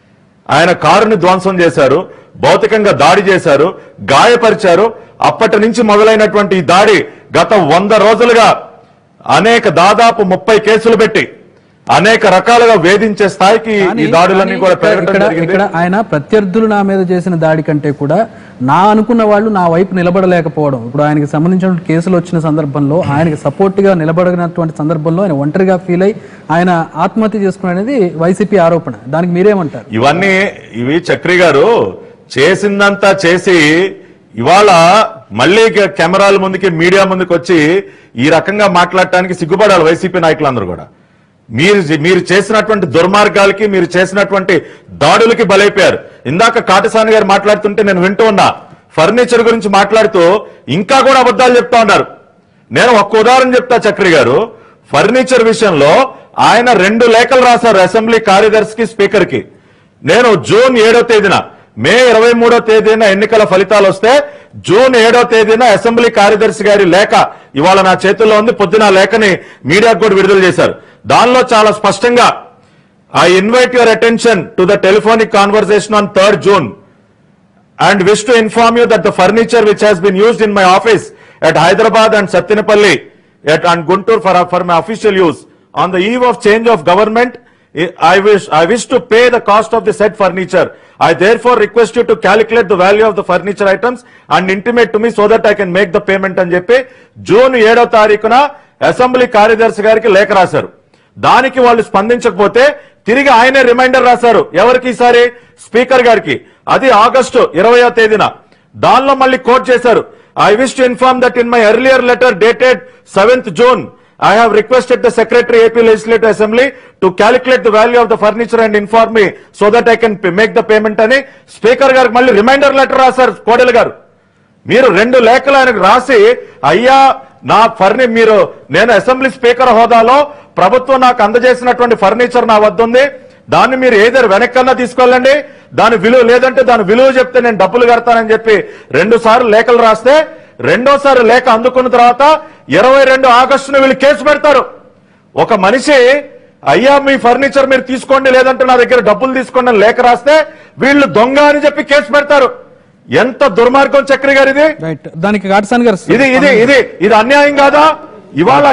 ఆయన కారుని ధ్వంసం చేశారు, భౌతికంగా దాడి చేశారు, గాయపరిచారు. అప్పటి నుంచి మొదలైనటువంటి ఈ దాడి గత వంద రోజులుగా అనేక దాదాపు ముప్పై కేసులు పెట్టి అనేక రకాలుగా వేధించే స్థాయికి ఈ దాడులన్నీ కూడా పెరగడం జరిగింది. ఇక్కడ ఆయన ప్రత్యర్థులు నా మీద చేసిన దాడి కంటే కూడా నా అనుకున్న వాళ్ళు నా వైపు నిలబడలేకపోవడం, ఇప్పుడు ఆయనకి సంబంధించిన కేసులు వచ్చిన సందర్భంలో ఆయనకి సపోర్ట్ గా నిలబడినటువంటి సందర్భంలో ఆయన ఒంటరిగా ఫీల్ అయి ఆయన ఆత్మహత్య చేసుకునేది వైసీపీ ఆరోపణ. దానికి మీరేమంటారు? ఇవన్నీ ఇవి చక్రి గారు చేసిందంతా చేసి ఇవాళ మళ్లీ కెమెరాల ముందుకి, మీడియా ముందుకు వచ్చి ఈ రకంగా మాట్లాడటానికి సిగ్గుపడాలి వైసీపీ నాయకులందరూ కూడా. మీరు మీరు చేసినటువంటి దుర్మార్గాలకి, మీరు చేసినటువంటి దాడులకి బలైపోయారు. ఇందాక కాటసాని గారు మాట్లాడుతుంటే నేను వింటూ ఉన్నా, ఫర్నిచర్ గురించి మాట్లాడుతూ ఇంకా కూడా అబద్ధాలు చెప్తా ఉన్నారు. నేను ఒక్క ఉదాహరణ చెప్తా చక్రి గారు. ఫర్నిచర్ విషయంలో ఆయన రెండు లేఖలు రాశారు అసెంబ్లీ కార్యదర్శికి, స్పీకర్ కి. నేను జూన్ ఏడో తేదీన మే ఇరవై మూడో తేదీన ఎన్నికల ఫలితాలు వస్తే జూన్ ఏడో తేదీన అసెంబ్లీ కార్యదర్శి గారి లేఖ ఇవాళ నా చేతుల్లో ఉంది. పొద్దున లేఖని మీడియాకు కూడా విడుదల చేశారు. దానిలో చాలా స్పష్టంగా I invite your attention to the telephonic conversation on third June and wish to inform you that the furniture which has been used in my office at Hyderabad and Sattinapalli at and Guntur for, for my official use on the eve of change of government I wish I wish to pay the cost of the said furniture. I therefore request you to calculate the value of the furniture items and intimate to me so that I can make the payment అని చెప్పి జూన్ ఏడో తారీఖున అసెంబ్లీ కార్యదర్శి గారికి లేఖ రాశారు. దానికి వాళ్ళు స్పందించకపోతే తిరిగి ఆయనే రిమైండర్ రాశారు. ఎవరికి ఈసారి? స్పీకర్ గారికి. అది ఆగస్టు ఇరవయో తేదీన. దానిలో మళ్ళీ కోట్ చేశారు. I wish to inform that in my earlier letter dated seventh June, I have requested the Secretary A P Legislative Assembly to calculate the value of the furniture and inform me so that I can make the payment అని స్పీకర్ గారికి మళ్ళీ రిమైండర్ లెటర్ రాశారు కోడెల గారు. మీరు రెండు లేఖలు ఆయనకు రాసి, అయ్యా నా ఫర్ని మీరు నేను అసెంబ్లీ స్పీకర్ హోదాలో ప్రభుత్వం నాకు అందజేసినటువంటి ఫర్నిచర్ నా వద్ద ఉంది, దాన్ని మీరు ఏదో వెనక్కన్నా తీసుకెళ్ళండి, దాని విలువ లేదంటే దాని విలువ చెప్తే నేను డబ్బులు కడతానని చెప్పి రెండు సార్లు లేఖలు రాస్తే రెండోసారి లేఖ అందుకున్న తర్వాత ఇరవై రెండు ఆగస్టును వీళ్ళు కేసు పెడతారు. ఒక మనిషి అయ్యా మీ ఫర్నిచర్ మీరు తీసుకోండి లేదంటే నా దగ్గర డబ్బులు తీసుకోండి అని లేఖ రాస్తే వీళ్ళు దొంగ అని చెప్పి కేసు పెడతారు. ఎంత దుర్మార్గం చక్రి గారు ఇది. దానికి కాటసాని గారు ఇది ఇది ఇది ఇది అన్యాయం కాదా? ఇవాళ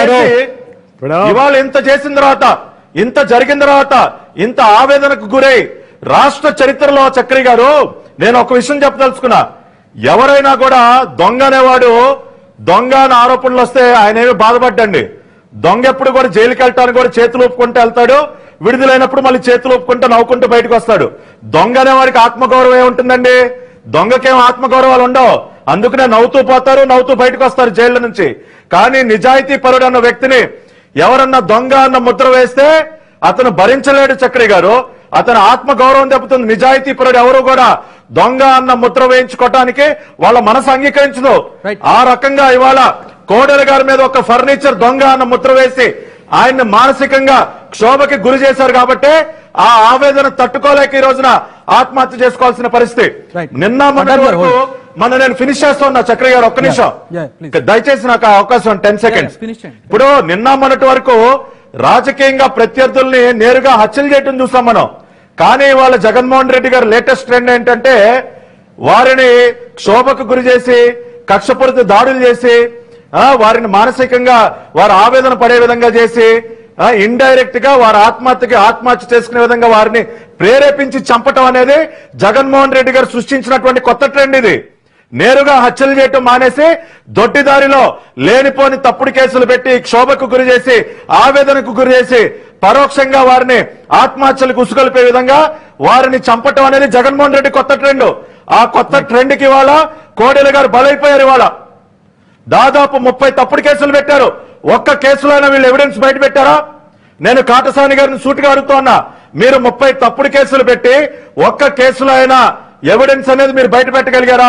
ఇవాళ ఇంత చేసిన తర్వాత, ఇంత జరిగిన తర్వాత, ఇంత ఆవేదనకు గురై రాష్ట్ర చరిత్రలో చక్రి గారు నేను ఒక విషయం చెప్పదలుచుకున్నా. ఎవరైనా కూడా దొంగ అనేవాడు దొంగ అని ఆరోపణలు వస్తే ఆయన ఏమి బాధపడ్డండి. దొంగ ఎప్పుడు కూడా జైలుకి వెళ్ళటానికి కూడా చేతులు ఒప్పుకుంటూ వెళ్తాడు, విడుదలైనప్పుడు మళ్ళీ చేతులు ఒప్పుకుంటూ నవ్వుకుంటూ బయటకు వస్తాడు. దొంగ అనేవాడికి ఆత్మగౌరవం ఏముంటుందండి? దొంగకేం ఆత్మగౌరవాలు ఉండవు. అందుకనే నవ్వుతూ పోతారు, నవ్వుతూ బయటకు వస్తారు జైళ్ళ నుంచి. కానీ నిజాయితీ పరుడు అన్న వ్యక్తిని ఎవరన్నా దొంగ అన్న ముద్ర వేస్తే అతను భరించలేడు చక్రి గారు. అతని ఆత్మ గౌరవం దెబ్బతుంది. నిజాయితీ పరుడు ఎవరు కూడా దొంగ అన్న ముద్ర వేయించుకోవటానికి వాళ్ళ మనసు అంగీకరించదు. ఆ రకంగా ఇవాళ కోడెల గారి మీద ఒక ఫర్నిచర్ దొంగ అన్న ముద్ర వేసి ఆయన్ని మానసికంగా క్షోభకి గురి చేశారు కాబట్టి ఆ ఆవేదన తట్టుకోలేక ఈ రోజున ఆత్మహత్య చేసుకోవాల్సిన పరిస్థితి. నిన్న మొన్నటి వరకు మన నేను ఫినిష్ చేస్తున్నా చక్రి గారు, ఒక్క నిమిషం దయచేసి నాకు అవకాశం టెన్ సెకండ్స్. ఇప్పుడు నిన్న మొన్నటి వరకు రాజకీయంగా ప్రత్యర్థుల్ని నేరుగా హత్యలు చేయటం చూసాం మనం. కానీ వాళ్ళ జగన్మోహన్ రెడ్డి గారు లేటెస్ట్ ట్రెండ్ ఏంటంటే వారిని క్షోభకు గురి చేసి కక్షపూరిత దాడులు చేసి వారిని మానసికంగా వారు ఆవేదన పడే విధంగా చేసి ఇండైరెక్ట్ గా వారి ఆత్మహత్యకి ఆత్మహత్య చేసుకునే విధంగా వారిని ప్రేరేపించి చంపటం అనేది జగన్మోహన్ రెడ్డి గారు సృష్టించినటువంటి కొత్త ట్రెండ్ ఇది. నేరుగా హత్యలు చేయటం మానేసి దొడ్డిదారిలో లేనిపోని తప్పుడు కేసులు పెట్టి క్షోభకు గురి చేసి ఆవేదనకు గురి చేసి పరోక్షంగా వారిని ఆత్మహత్యలకు ఉసుగొల్పే విధంగా వారిని చంపటం అనేది జగన్మోహన్ రెడ్డి కొత్త ట్రెండ్. ఆ కొత్త ట్రెండ్ కి ఇవాళ కోడెల గారు బలైపోయారు. ఇవాళ దాదాపు ముప్పై తప్పుడు కేసులు పెట్టారు. ఒక్క కేసులో అయినా వీళ్ళు ఎవిడెన్స్ బయట పెట్టారా? నేను కాటసాని గారిని సూటిగా అడుగుతున్నా, మీరు ముప్పై తప్పుడు కేసులు పెట్టి ఒక్క కేసులో అయినా ఎవిడెన్స్ అనేది మీరు బయట పెట్టగలిగారా?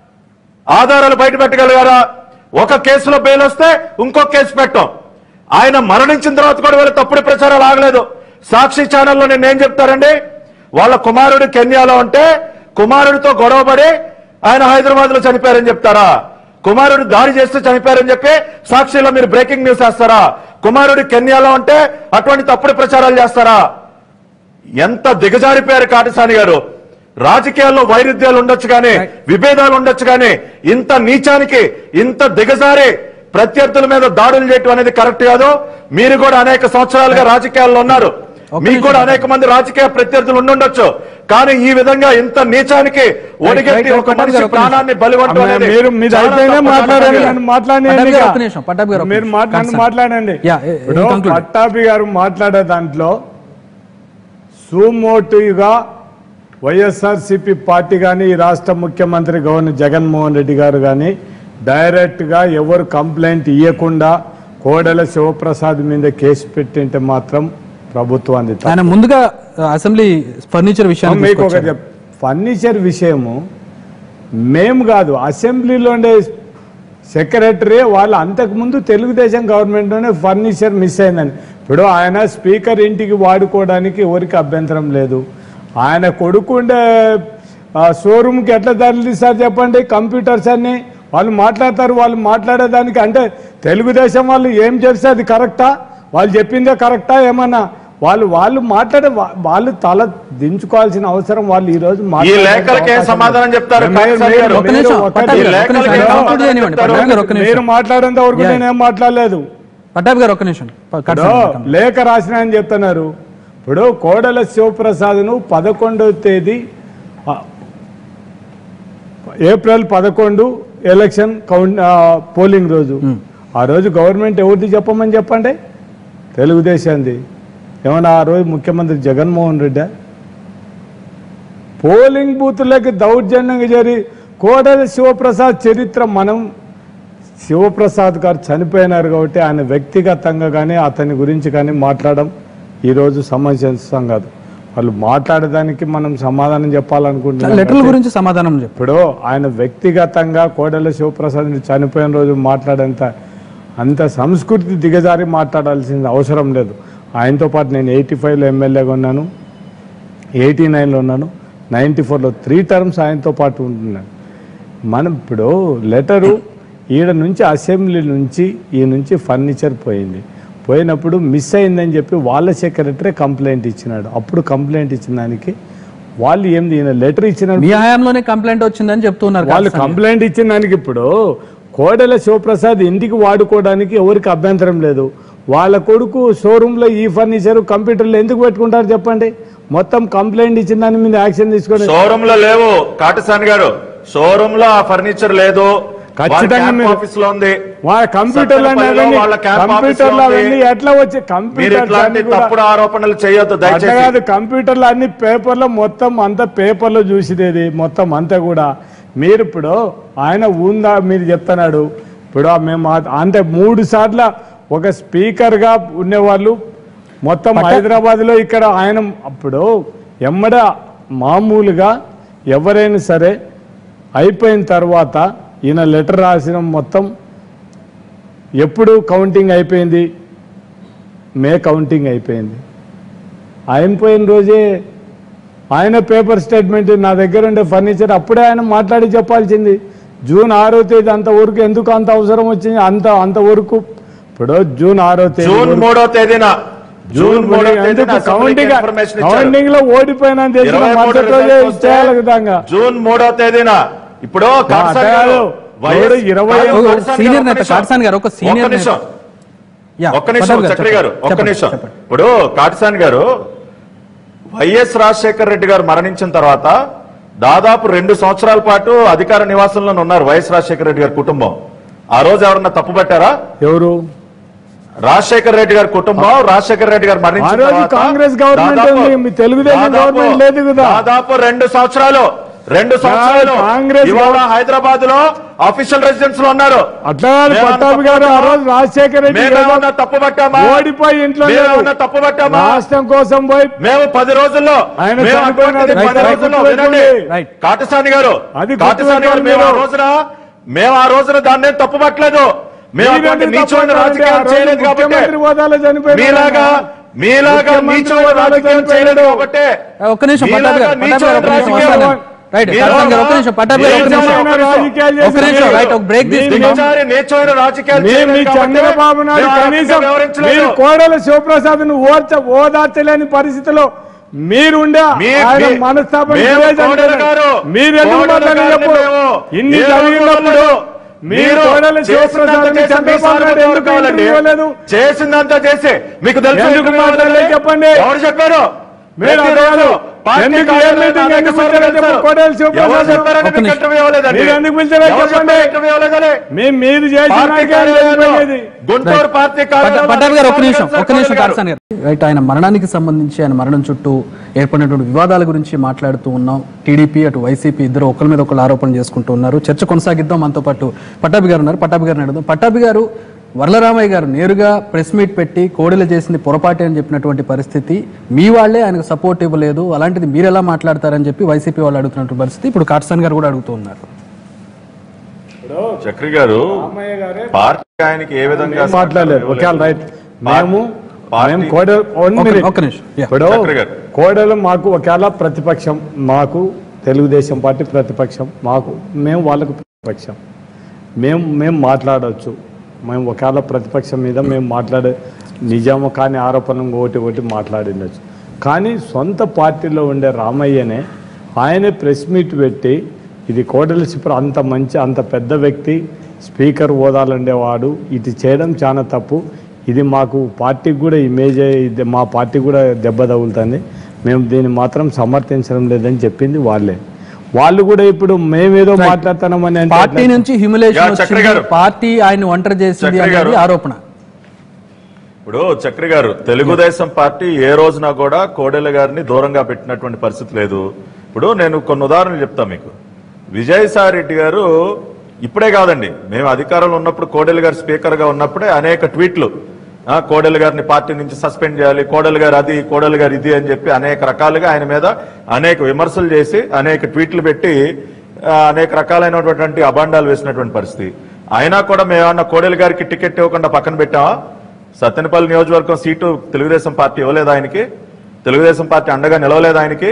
ఆధారాలు బయట పెట్టగలిగారా? ఒక కేసులో బెయిల్ వస్తే ఇంకో కేసు పెట్టాం. ఆయన మరణించిన తర్వాత కూడా వీళ్ళ తప్పుడు ప్రచారాలు ఆగలేదు. సాక్షి ఛానల్లో నేనేం చెప్తారండి, వాళ్ళ కుమారుడు కెన్యాలో ఉంటే కుమారుడితో గొడవపడి ఆయన హైదరాబాద్ లో చనిపోయారని చెప్తారా? కుమారుడు దాడి చేస్తే చనిపోయారని చెప్పి సాక్షిలో మీరు బ్రేకింగ్ న్యూస్ వేస్తారా? కుమారుడు కెన్యాలో ఉంటే అటువంటి తప్పుడు ప్రచారాలు చేస్తారా? ఎంత దిగజారిపోయారు కాటసాని గారు. రాజకీయాల్లో వైరుధ్యాలు ఉండొచ్చు కానీ, విభేదాలు ఉండొచ్చు కానీ, ఇంత నీచానికి ఇంత దిగజారి ప్రత్యర్థుల మీద దాడులు చేయటం అనేది కరెక్ట్ కాదు. మీరు కూడా అనేక సంవత్సరాలుగా రాజకీయాల్లో ఉన్నారు, మీకు కూడా అనేక మంది రాజకీయ ప్రత్యర్థులు ఉండుండొచ్చు. కానీ ఈ విధంగా ఇంత నీచానికి ఒడిగట్టి ఒక మనిషి ప్రాణాన్ని బలిగొట్టడం మాట్లాడండి. పట్టాభి గారు మాట్లాడే దాంట్లో సుమోటుగా వైఎస్ఆర్సీపీ పార్టీ కానీ ఈ రాష్ట్ర ముఖ్యమంత్రి గవర్నర్ జగన్మోహన్ రెడ్డి గారు కానీ డైరెక్ట్గా ఎవరు కంప్లైంట్ ఇవ్వకుండా కోడెల శివప్రసాద్ మీద కేసు పెట్టింటే మాత్రం ప్రభుత్వాన్ని ఆయన ముందుగా అసెంబ్లీ ఫర్నిచర్ విషయం మీకు ఒక ఫర్నిచర్ విషయము మేము కాదు, అసెంబ్లీలో ఉండే సెక్రటరీ వాళ్ళు అంతకుముందు తెలుగుదేశం గవర్నమెంట్లోనే ఫర్నిచర్ మిస్ అయిందని. ఇప్పుడు ఆయన స్పీకర్ ఇంటికి వాడుకోవడానికి ఎవరికి అభ్యంతరం లేదు. ఆయన కొడుకుండే షోరూమ్కి ఎట్లా తరలిస్తారు చెప్పండి? కంప్యూటర్స్ అన్ని వాళ్ళు మాట్లాడతారు. వాళ్ళు మాట్లాడేదానికి అంటే తెలుగుదేశం వాళ్ళు ఏం చేస్తే అది కరెక్టా? వాళ్ళు చెప్పిందే కరెక్టా? ఏమన్నా వాళ్ళు వాళ్ళు మాట్లాడే వాళ్ళు తల దించుకోవాల్సిన అవసరం వాళ్ళు ఈ రోజు సమాధానం చెప్తారు. మీరు మాట్లాడేంత వరకు నేనేం మాట్లాడలేదు. పట్టాభి గారు ఒక్క నిమిషం. లేఖ రాసిన అని చెప్తున్నారు. ఇప్పుడు కోడెల శివప్రసాద్ను పదకొండవ తేదీ ఏప్రిల్ పదకొండు ఎలక్షన్ కౌంట్ పోలింగ్ రోజు. ఆ రోజు గవర్నమెంట్ ఎవరిది చెప్పమని చెప్పండి, తెలుగుదేశంది. ఏమన్నా ఆ రోజు ముఖ్యమంత్రి జగన్మోహన్ రెడ్డి? పోలింగ్ బూత్లకి దౌర్జన్యంగా జరిగి కోడెల శివప్రసాద్ చరిత్ర మనం శివప్రసాద్ గారు చనిపోయినారు కాబట్టి ఆయన వ్యక్తిగతంగా కానీ అతని గురించి కానీ మాట్లాడడం ఈరోజు సమంజసం కాదు. వాళ్ళు మాట్లాడడానికి మనం సమాధానం చెప్పాలనుకుంటున్నాం. లెటర్ల గురించి సమాధానం చెప్పు. ఇప్పుడు ఆయన వ్యక్తిగతంగా కోడెల శివప్రసాద్ చనిపోయిన రోజు మాట్లాడేంత అంత సంస్కృతి దిగజారి మాట్లాడాల్సిన అవసరం లేదు. ఆయనతో పాటు నేను ఎయిటీ ఫైవ్లో ఎమ్మెల్యేగా ఉన్నాను, ఎయిటీ నైన్లో ఉన్నాను, నైంటీ ఫోర్లో త్రీ టర్మ్స్ ఆయనతో పాటు ఉంటున్నాను. మనం ఇప్పుడు లెటరు ఈడ నుంచి అసెంబ్లీ నుంచి ఈ నుంచి ఫర్నిచర్ పోయింది, పోయినప్పుడు మిస్ అయిందని చెప్పి వాళ్ళ సెక్రటరీ కంప్లైంట్ ఇచ్చినాడు. అప్పుడు కంప్లైంట్ ఇచ్చిన దానికి వాళ్ళు ఏంది ఈయన లెటర్ ఇచ్చిన మీ హయాంలోనే కంప్లైంట్ వచ్చిందని చెప్తున్నారు. వాళ్ళు కంప్లైంట్ ఇచ్చిన దానికి ఇప్పుడు కోడెల శివప్రసాద్ ఇంటికి వాడుకోవడానికి ఎవరికి అభ్యంతరం లేదు. వాళ్ళ కొడుకు షోరూంలో ఈ ఫర్నిచర్ కంప్యూటర్లు ఎందుకు పెట్టుకుంటారు చెప్పండి? మొత్తం కంప్లైంట్ ఇచ్చిన దాని మీద యాక్షన్ తీసుకోండి. షోరూమ్ లో లేవు కాటసాని గారు, షోరూమ్ లో ఆ ఫర్నిచర్ లేదు, ఖచ్చితంగా ఆఫీస్ లో ఉంది. వాళ్ళ కంప్యూటర్లు కంప్యూటర్లు అవన్నీ ఎట్లా వచ్చి కంప్యూటర్ తప్పుడు ఆరోపణలు చేయొద్దు దయచేసి. కాదు, కంప్యూటర్లు అన్ని పేపర్లో మొత్తం అంతా పేపర్లో చూసిదేది మొత్తం అంతా కూడా. మీరు ఇప్పుడు ఆయన ఉందా మీరు చెప్తున్నాడు. ఇప్పుడు మేము అంటే మూడు సార్లు ఒక స్పీకర్ గా ఉండేవాళ్ళు మొత్తం హైదరాబాద్ లో ఇక్కడ ఆయన అప్పుడు ఎమ్మడ మామూలుగా ఎవరైనా సరే అయిపోయిన తర్వాత ఈయన లెటర్ రాసిన మొత్తం ఎప్పుడు కౌంటింగ్ అయిపోయింది, మే కౌంటింగ్ అయిపోయింది. అయిపోయిన రోజే ఆయన పేపర్ స్టేట్మెంట్ నా దగ్గర ఉండే ఫర్నిచర్ అప్పుడే ఆయన మాట్లాడి చెప్పాల్సింది. జూన్ ఆరో తేదీ అంతవరకు ఎందుకు అంత అవసరం వచ్చింది? అంత అంతవరకు ఇప్పుడు జూన్ ఆరో తేదీ జూన్ మూడో తేదీన జూన్ కౌంటింగ్ కౌంటింగ్ లో ఓడిపోయినా చేయాలి విధంగా జూన్ మూడో తేదీన ఇప్పుడు ఇరవై సీనియర్ నేత కాటసాని గారు ఒక సీనియర్ నిమిషం ఒక్క నిమిషం చక్రి గారు ఒక్క నిమిషం. ఇప్పుడు కాటసాని గారు వైఎస్ రాజశేఖర రెడ్డి గారు మరణించిన తర్వాత దాదాపు రెండు సంవత్సరాల పాటు అధికార నివాసంలో ఉన్నారు వైఎస్ రాజశేఖర రెడ్డి గారి కుటుంబం. ఆ రోజు ఎవరన్నా తప్పు పెట్టారా? ఎవరు? రాజశేఖర రెడ్డి గారి కుటుంబం. రాజశేఖర రెడ్డి గారు మరణించిన కాంగ్రెస్ గవర్నమెంట్ తెలుగుదేశం గవర్నమెంట్ లేదు కదా. దాదాపు రెండు సంవత్సరాలు రెండు సంవత్సరాలు కాంగ్రెస్ హైదరాబాద్ లో ఆఫీషియల్ రెసిడెన్స్ లో ఉన్నారు. అట్లా పట్టాభి గారు ఆ రోజు రాజశేఖర రెడ్డి తప్పు పట్టామా? ఓడిపోయి ఇంట్లో తప్పు పట్టామా? రాష్ట్రం కోసం పోయి మేము పది రోజుల్లో కాటసాని గారు అది కాటసాని గారు మేము ఆ రోజున మేము ఆ రోజున దాన్ని తప్పు పట్టలేదు. మేము నీచమైన రాజకీయాలు చేయలేదు కాబట్టి మీలాగా మీలాగా నీచమైన రాజకీయాలు చేయలేదు కాబట్టి ఒక్క నిమిషం చంద్రబాబు నాయుడు కనీసం మీరు కోడెల శివప్రసాద్ ను ఓర్చ ఓదార్చలేని పరిస్థితిలో మీరుండే మనస్తాపం మీరు ఎందుకు ఇన్ని జరిగినప్పుడు మీరు కోడెల శివప్రసాద్ చంద్రబాబు నాయుడు ఎందుకు ఇవ్వలేదు? చేసిందంతా చేసి మీకు తెలుసు ఎందుకు మాట్లాడలేదు చెప్పండి. ఎవరు చెప్పారు? మీరు అడగారు ఎందుకు ఏ మీటింగ్ ఎందుకు పిలిచారో కోడెల శివప్రసాద్ ఎందుకు పిలిచారో చెప్పండి. మేము మీరు చేసిన గుంటూరు పార్టీ పట్టాభి గారు ఒక నిమిషం ఒక నిమిషం కాటసాని గారు రైట్. ఆయన మరణానికి సంబంధించి ఆయన మరణం చుట్టూ ఏర్పడినటువంటి వివాదాల గురించి మాట్లాడుతూ ఉన్నాం. టీడీపీ అటు వైసీపీ ఇద్దరు ఒకరి మీద ఒకళ్ళు ఆరోపణలు చేసుకుంటూ ఉన్నారు. చర్చ కొనసాగిద్దాం. మనతో పాటు పట్టాభి గారు ఉన్నారు. పట్టాభి గారిని అడుగుదాం. పట్టాభి గారు, వరలరామయ్య గారు నేరుగా ప్రెస్ మీట్ పెట్టి కోడెల చేసింది పొరపాటే అని చెప్పినటువంటి పరిస్థితి, మీ వాళ్లే ఆయనకు సపోర్ట్ ఇవ్వలేదు, అలాంటిది మీరు ఎలా మాట్లాడతారని చెప్పి వైసీపీ వాళ్ళు అడుగుతున్నటువంటి పరిస్థితి ఇప్పుడు కాటసాని గారు కూడా అడుగుతూ ఉన్నారు. చక్రి గారు పార్టీ ఆయనకి ఏ విధంగా మాట్లాడలేదు. Okay right. మేము కోడెలు మాకు ఒకవేళ ప్రతిపక్షం, మాకు తెలుగుదేశం పార్టీ ప్రతిపక్షం, మాకు మేము వాళ్ళకు ప్రతిపక్షం, మేము మేము మాట్లాడవచ్చు. మేము ఒకవేళ ప్రతిపక్షం మీద మేము మాట్లాడే నిజాము కాని ఆరోపణలు ఒకటి ఒకటి మాట్లాడిండొచ్చు. కానీ సొంత పార్టీలో ఉండే రామయ్యనే ఆయనే ప్రెస్ మీట్ పెట్టి ఇది కోడెల శివప్రసాద్ అంత మంచి అంత పెద్ద వ్యక్తి, స్పీకర్ హోదాలు ఉండేవాడు, ఇది చేయడం చాలా తప్పు, ఇది మాకు పార్టీకి కూడా ఇమేజ్ ఇది మా పార్టీ కూడా దెబ్బ తగులుతుంది, మేము దీన్ని మాత్రం సమర్థించడం లేదని చెప్పింది వాళ్ళే. వాళ్ళు కూడా ఇప్పుడు మేమేదో మాట్లాడుతున్నామని పార్టీ నుంచి హ్యూమిలేషన్ యా, చక్రి గారు. పార్టీ ఆయన ఒంటరి చేసింది చక్రి గారు. అనేది ఆరోపణ. ఇప్పుడు చక్రి గారు, తెలుగుదేశం పార్టీ ఏ రోజున కూడా కోడెల గారిని దూరంగా పెట్టినటువంటి పరిస్థితి లేదు. ఇప్పుడు నేను కొన్ని ఉదాహరణలు చెప్తా మీకు. విజయసాయి రెడ్డి గారు ఇప్పుడే కాదండి, మేము అధికారంలో ఉన్నప్పుడు కోడెల గారు స్పీకర్ గా ఉన్నప్పుడే అనేక ట్వీట్లు, కోడెల గారిని పార్టీ నుంచి సస్పెండ్ చేయాలి, కోడెల గారు అది, కోడెల గారు ఇది అని చెప్పి అనేక రకాలుగా ఆయన మీద అనేక విమర్శలు చేసి అనేక ట్వీట్లు పెట్టి అనేక రకాలైనటువంటి అభాండాలు వేసినటువంటి పరిస్థితి. అయినా కూడా మేమన్నా కోడెల గారికి టికెట్ ఇవ్వకుండా పక్కన పెట్టామా? సత్తెనపల్లి నియోజకవర్గం సీటు తెలుగుదేశం పార్టీ ఇవ్వలేదు ఆయనకి, తెలుగుదేశం పార్టీ అండగా నిలవలేదు ఆయనకి.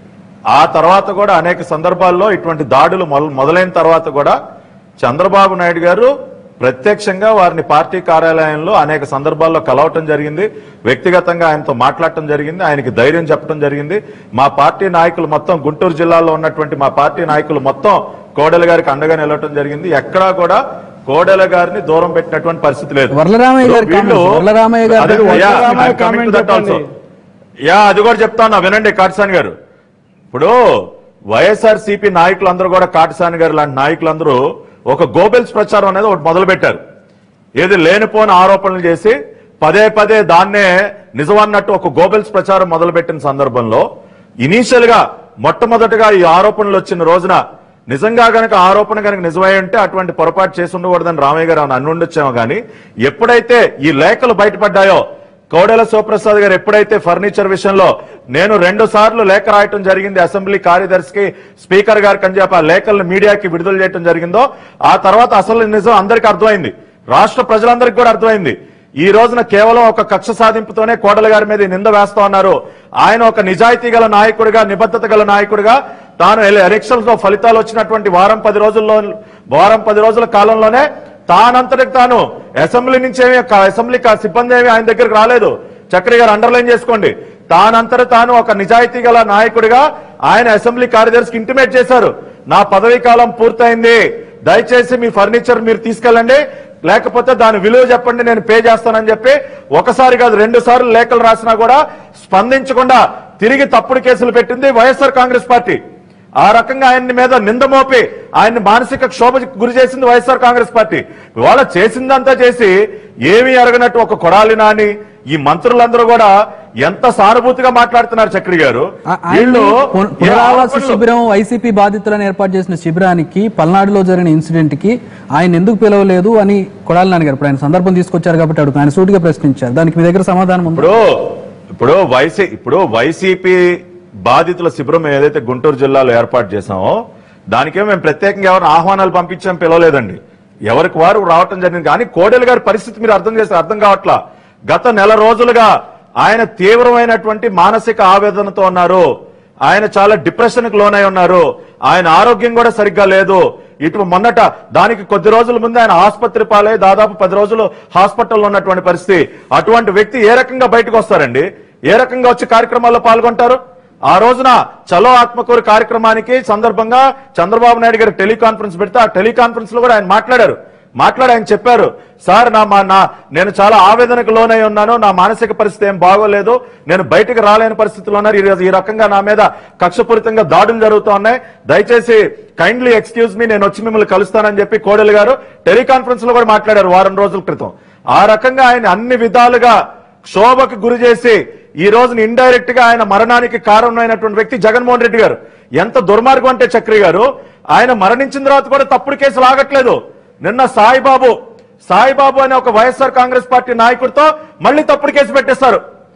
ఆ తర్వాత కూడా అనేక సందర్భాల్లో ఇటువంటి దాడులు మొదలైన తర్వాత కూడా చంద్రబాబు నాయుడు గారు ప్రత్యక్షంగా వారిని పార్టీ కార్యాలయంలో అనేక సందర్భాల్లో కలవటం జరిగింది, వ్యక్తిగతంగా ఆయనతో మాట్లాడటం జరిగింది, ఆయనకి ధైర్యం చెప్పడం జరిగింది. మా పార్టీ నాయకులు మొత్తం, గుంటూరు జిల్లాలో ఉన్నటువంటి మా పార్టీ నాయకులు మొత్తం కోడెల గారికి అండగా నిలవటం జరిగింది. ఎక్కడా కూడా కోడెల గారిని దూరం పెట్టినటువంటి పరిస్థితి లేదు. వరలరామయ్య గారి వీళ్ళు- వరలరామయ్య గారు అదే, yeah, I'm coming to that also. Yeah, అది కూడా చెప్తాను, వినండి కాటసాని గారు. ఇప్పుడు వైఎస్ఆర్ సిపి నాయకులందరూ కూడా, కాటసాని గారు లాంటి నాయకులందరూ ఒక గోబెల్స్ ప్రచారం అనేది ఒకటి మొదలు పెట్టారు. ఏది లేనిపోని ఆరోపణలు చేసి పదే పదే దాన్నే నిజమన్నట్టు ఒక గోబెల్స్ ప్రచారం మొదలుపెట్టిన సందర్భంలో ఇనీషియల్ గా మొట్టమొదటిగా ఈ ఆరోపణలు వచ్చిన రోజున నిజంగా గనక ఆరోపణ కనుక నిజమై ఉంటే అటువంటి పొరపాటు చేసి ఉండకూడదని రామయ్య గారు అన్ను ఉండొచ్చేమో కానీ, ఎప్పుడైతే ఈ లేఖలు బయటపడ్డాయో, కోడెల శివప్రసాద్ గారు ఎప్పుడైతే ఫర్నిచర్ విషయంలో నేను రెండు సార్లు లేఖ రాయటం జరిగింది అసెంబ్లీ కార్యదర్శికి, స్పీకర్ గారికి అని చెప్పి ఆ లేఖలను మీడియాకి విడుదల చేయడం జరిగిందో, ఆ తర్వాత అసలు నిజం అందరికీ అర్థమైంది, రాష్ట్ర ప్రజలందరికీ కూడా అర్థమైంది. ఈ రోజున కేవలం ఒక కక్ష సాధింపుతోనే కోడెల గారి మీద నింద వేస్తా ఉన్నారు. ఆయన ఒక నిజాయితీ గల నాయకుడిగా, నిబద్ధత గల నాయకుడిగా, తాను ఎలక్షన్స్ లో ఫలితాలు వచ్చినటువంటి వారం పది రోజుల్లో వారం పది రోజుల కాలంలోనే తానంతటికి తాను అసెంబ్లీ నుంచి ఏమి అసెంబ్లీ సిబ్బంది ఏమి ఆయన దగ్గరకు రాలేదు. చక్రి గారు అండర్లైన్ చేసుకోండి. తానంతట తాను ఒక నిజాయితీ గల నాయకుడిగా ఆయన అసెంబ్లీ కార్యదర్శికి ఇంటిమేట్ చేశారు, నా పదవీ కాలం పూర్తయింది, దయచేసి మీ ఫర్నిచర్ మీరు తీసుకెళ్ళండి, లేకపోతే దాని విలువ చెప్పండి, నేను పే చేస్తానని చెప్పి ఒకసారి కాదు రెండు సార్లు లేఖలు రాసినా కూడా స్పందించకుండా తిరిగి తప్పుడు కేసులు పెట్టింది వైఎస్ఆర్ కాంగ్రెస్ పార్టీ. ఆ రకంగా ఆయన మీద నింద మోపి ఆయన్ని మానసిక క్షోభ గురి చేసింది వైఎస్ఆర్ కాంగ్రెస్ పార్టీ. ఇవాళ చేసిందంతా చేసి ఏమీ ఎరగనట్టు ఒక కొడాలి నాని, ఈ మంత్రులందరూ కూడా ఎంత సానుభూతిగా మాట్లాడుతున్నారు చక్రి గారు. వీళ్ళు పునరావాస శిబిరం, వైసీపీ బాధితులను ఏర్పాటు చేసిన శిబిరానికి పల్నాడులో జరిగిన ఇన్సిడెంట్ కి ఆయన ఎందుకు పిలవలేదు అని కొడాలి నాని గారు ఇప్పుడు ఆయన సందర్భం తీసుకొచ్చారు కాబట్టి అడుగు ఆయన సూటిగా ప్రశ్నించారు. దానికి మీ దగ్గర సమాధానం ఉంది? ఇప్పుడు ఇప్పుడు వైసీ ఇప్పుడు వైసీపీ బాధితుల శిబిరం ఏదైతే గుంటూరు జిల్లాలో ఏర్పాటు చేశామో దానికే మేము ప్రత్యేకంగా ఎవరిని ఆహ్వానాలు పంపించాం, పిలవలేదండి. ఎవరికి వారు రావటం జరిగింది. కానీ కోడెల గారి పరిస్థితి మీరు అర్థం చేస్తే అర్థం కావట్లా. గత నెల రోజులుగా ఆయన తీవ్రమైనటువంటి మానసిక ఆవేదనతో ఉన్నారు, ఆయన చాలా డిప్రెషన్ కు లోనై ఉన్నారు, ఆయన ఆరోగ్యం కూడా సరిగ్గా లేదు. ఇటు మొన్నట దానికి కొద్ది రోజుల ముందు ఆయన ఆసుపత్రి పాలై దాదాపు పది రోజులు హాస్పిటల్లో ఉన్నటువంటి పరిస్థితి. అటువంటి వ్యక్తి ఏ రకంగా బయటకు వస్తారండి? ఏ రకంగా వచ్చి కార్యక్రమాల్లో పాల్గొంటారు? ఆ రోజున చలో ఆత్మకూరు కార్యక్రమానికి సందర్భంగా చంద్రబాబు నాయుడు గారు టెలికాన్ఫరెన్స్ పెడితే ఆ టెలికాన్ఫరెన్స్ లో కూడా ఆయన మాట్లాడారు. మాట్లాడి ఆయన చెప్పారు, సార్ నా మా నా నేను చాలా ఆవేదనకు లోనై ఉన్నాను, నా మానసిక పరిస్థితి ఏం బాగోలేదు, నేను బయటకు రాలేని పరిస్థితిలో ఉన్నారు, ఈ రకంగా నా మీద కక్షపూరితంగా దాడులు జరుగుతూ ఉన్నాయి, దయచేసి కైండ్లీ ఎక్స్క్యూజ్ మీ, నేను వచ్చి మిమ్మల్ని కలుస్తానని చెప్పి కోడెల గారు టెలికాన్ఫరెన్స్ లో కూడా మాట్లాడారు వారం రోజుల క్రితం. ఆ రకంగా ఆయన అన్ని విధాలుగా క్షోభకు గురి చేసి ఈ రోజున ఇండైరెక్ట్ గా ఆయన మరణానికి కారణమైనటువంటి వ్యక్తి జగన్మోహన్ రెడ్డి గారు. ఎంత దుర్మార్గం అంటే చక్రి గారు, ఆయన మరణించిన తర్వాత కూడా తప్పుడు కేసులు ఆగట్లేదు. నిన్న సాయిబాబు సాయిబాబు అనే ఒక వైఎస్ఆర్ కాంగ్రెస్ పార్టీ నాయకుడితో మళ్ళీ తప్పుడు కేసు పెట్టేస్తారు.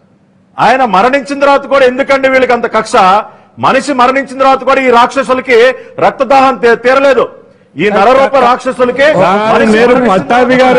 ఆయన మరణించిన తర్వాత కూడా ఎందుకండి వీళ్ళకి అంత కక్ష? మనిషి మరణించిన తర్వాత కూడా ఈ రాక్షసులకి రక్తదాహం తీరలేదు. ఈ నరరూప రాక్షసులకి పట్టాభి గారు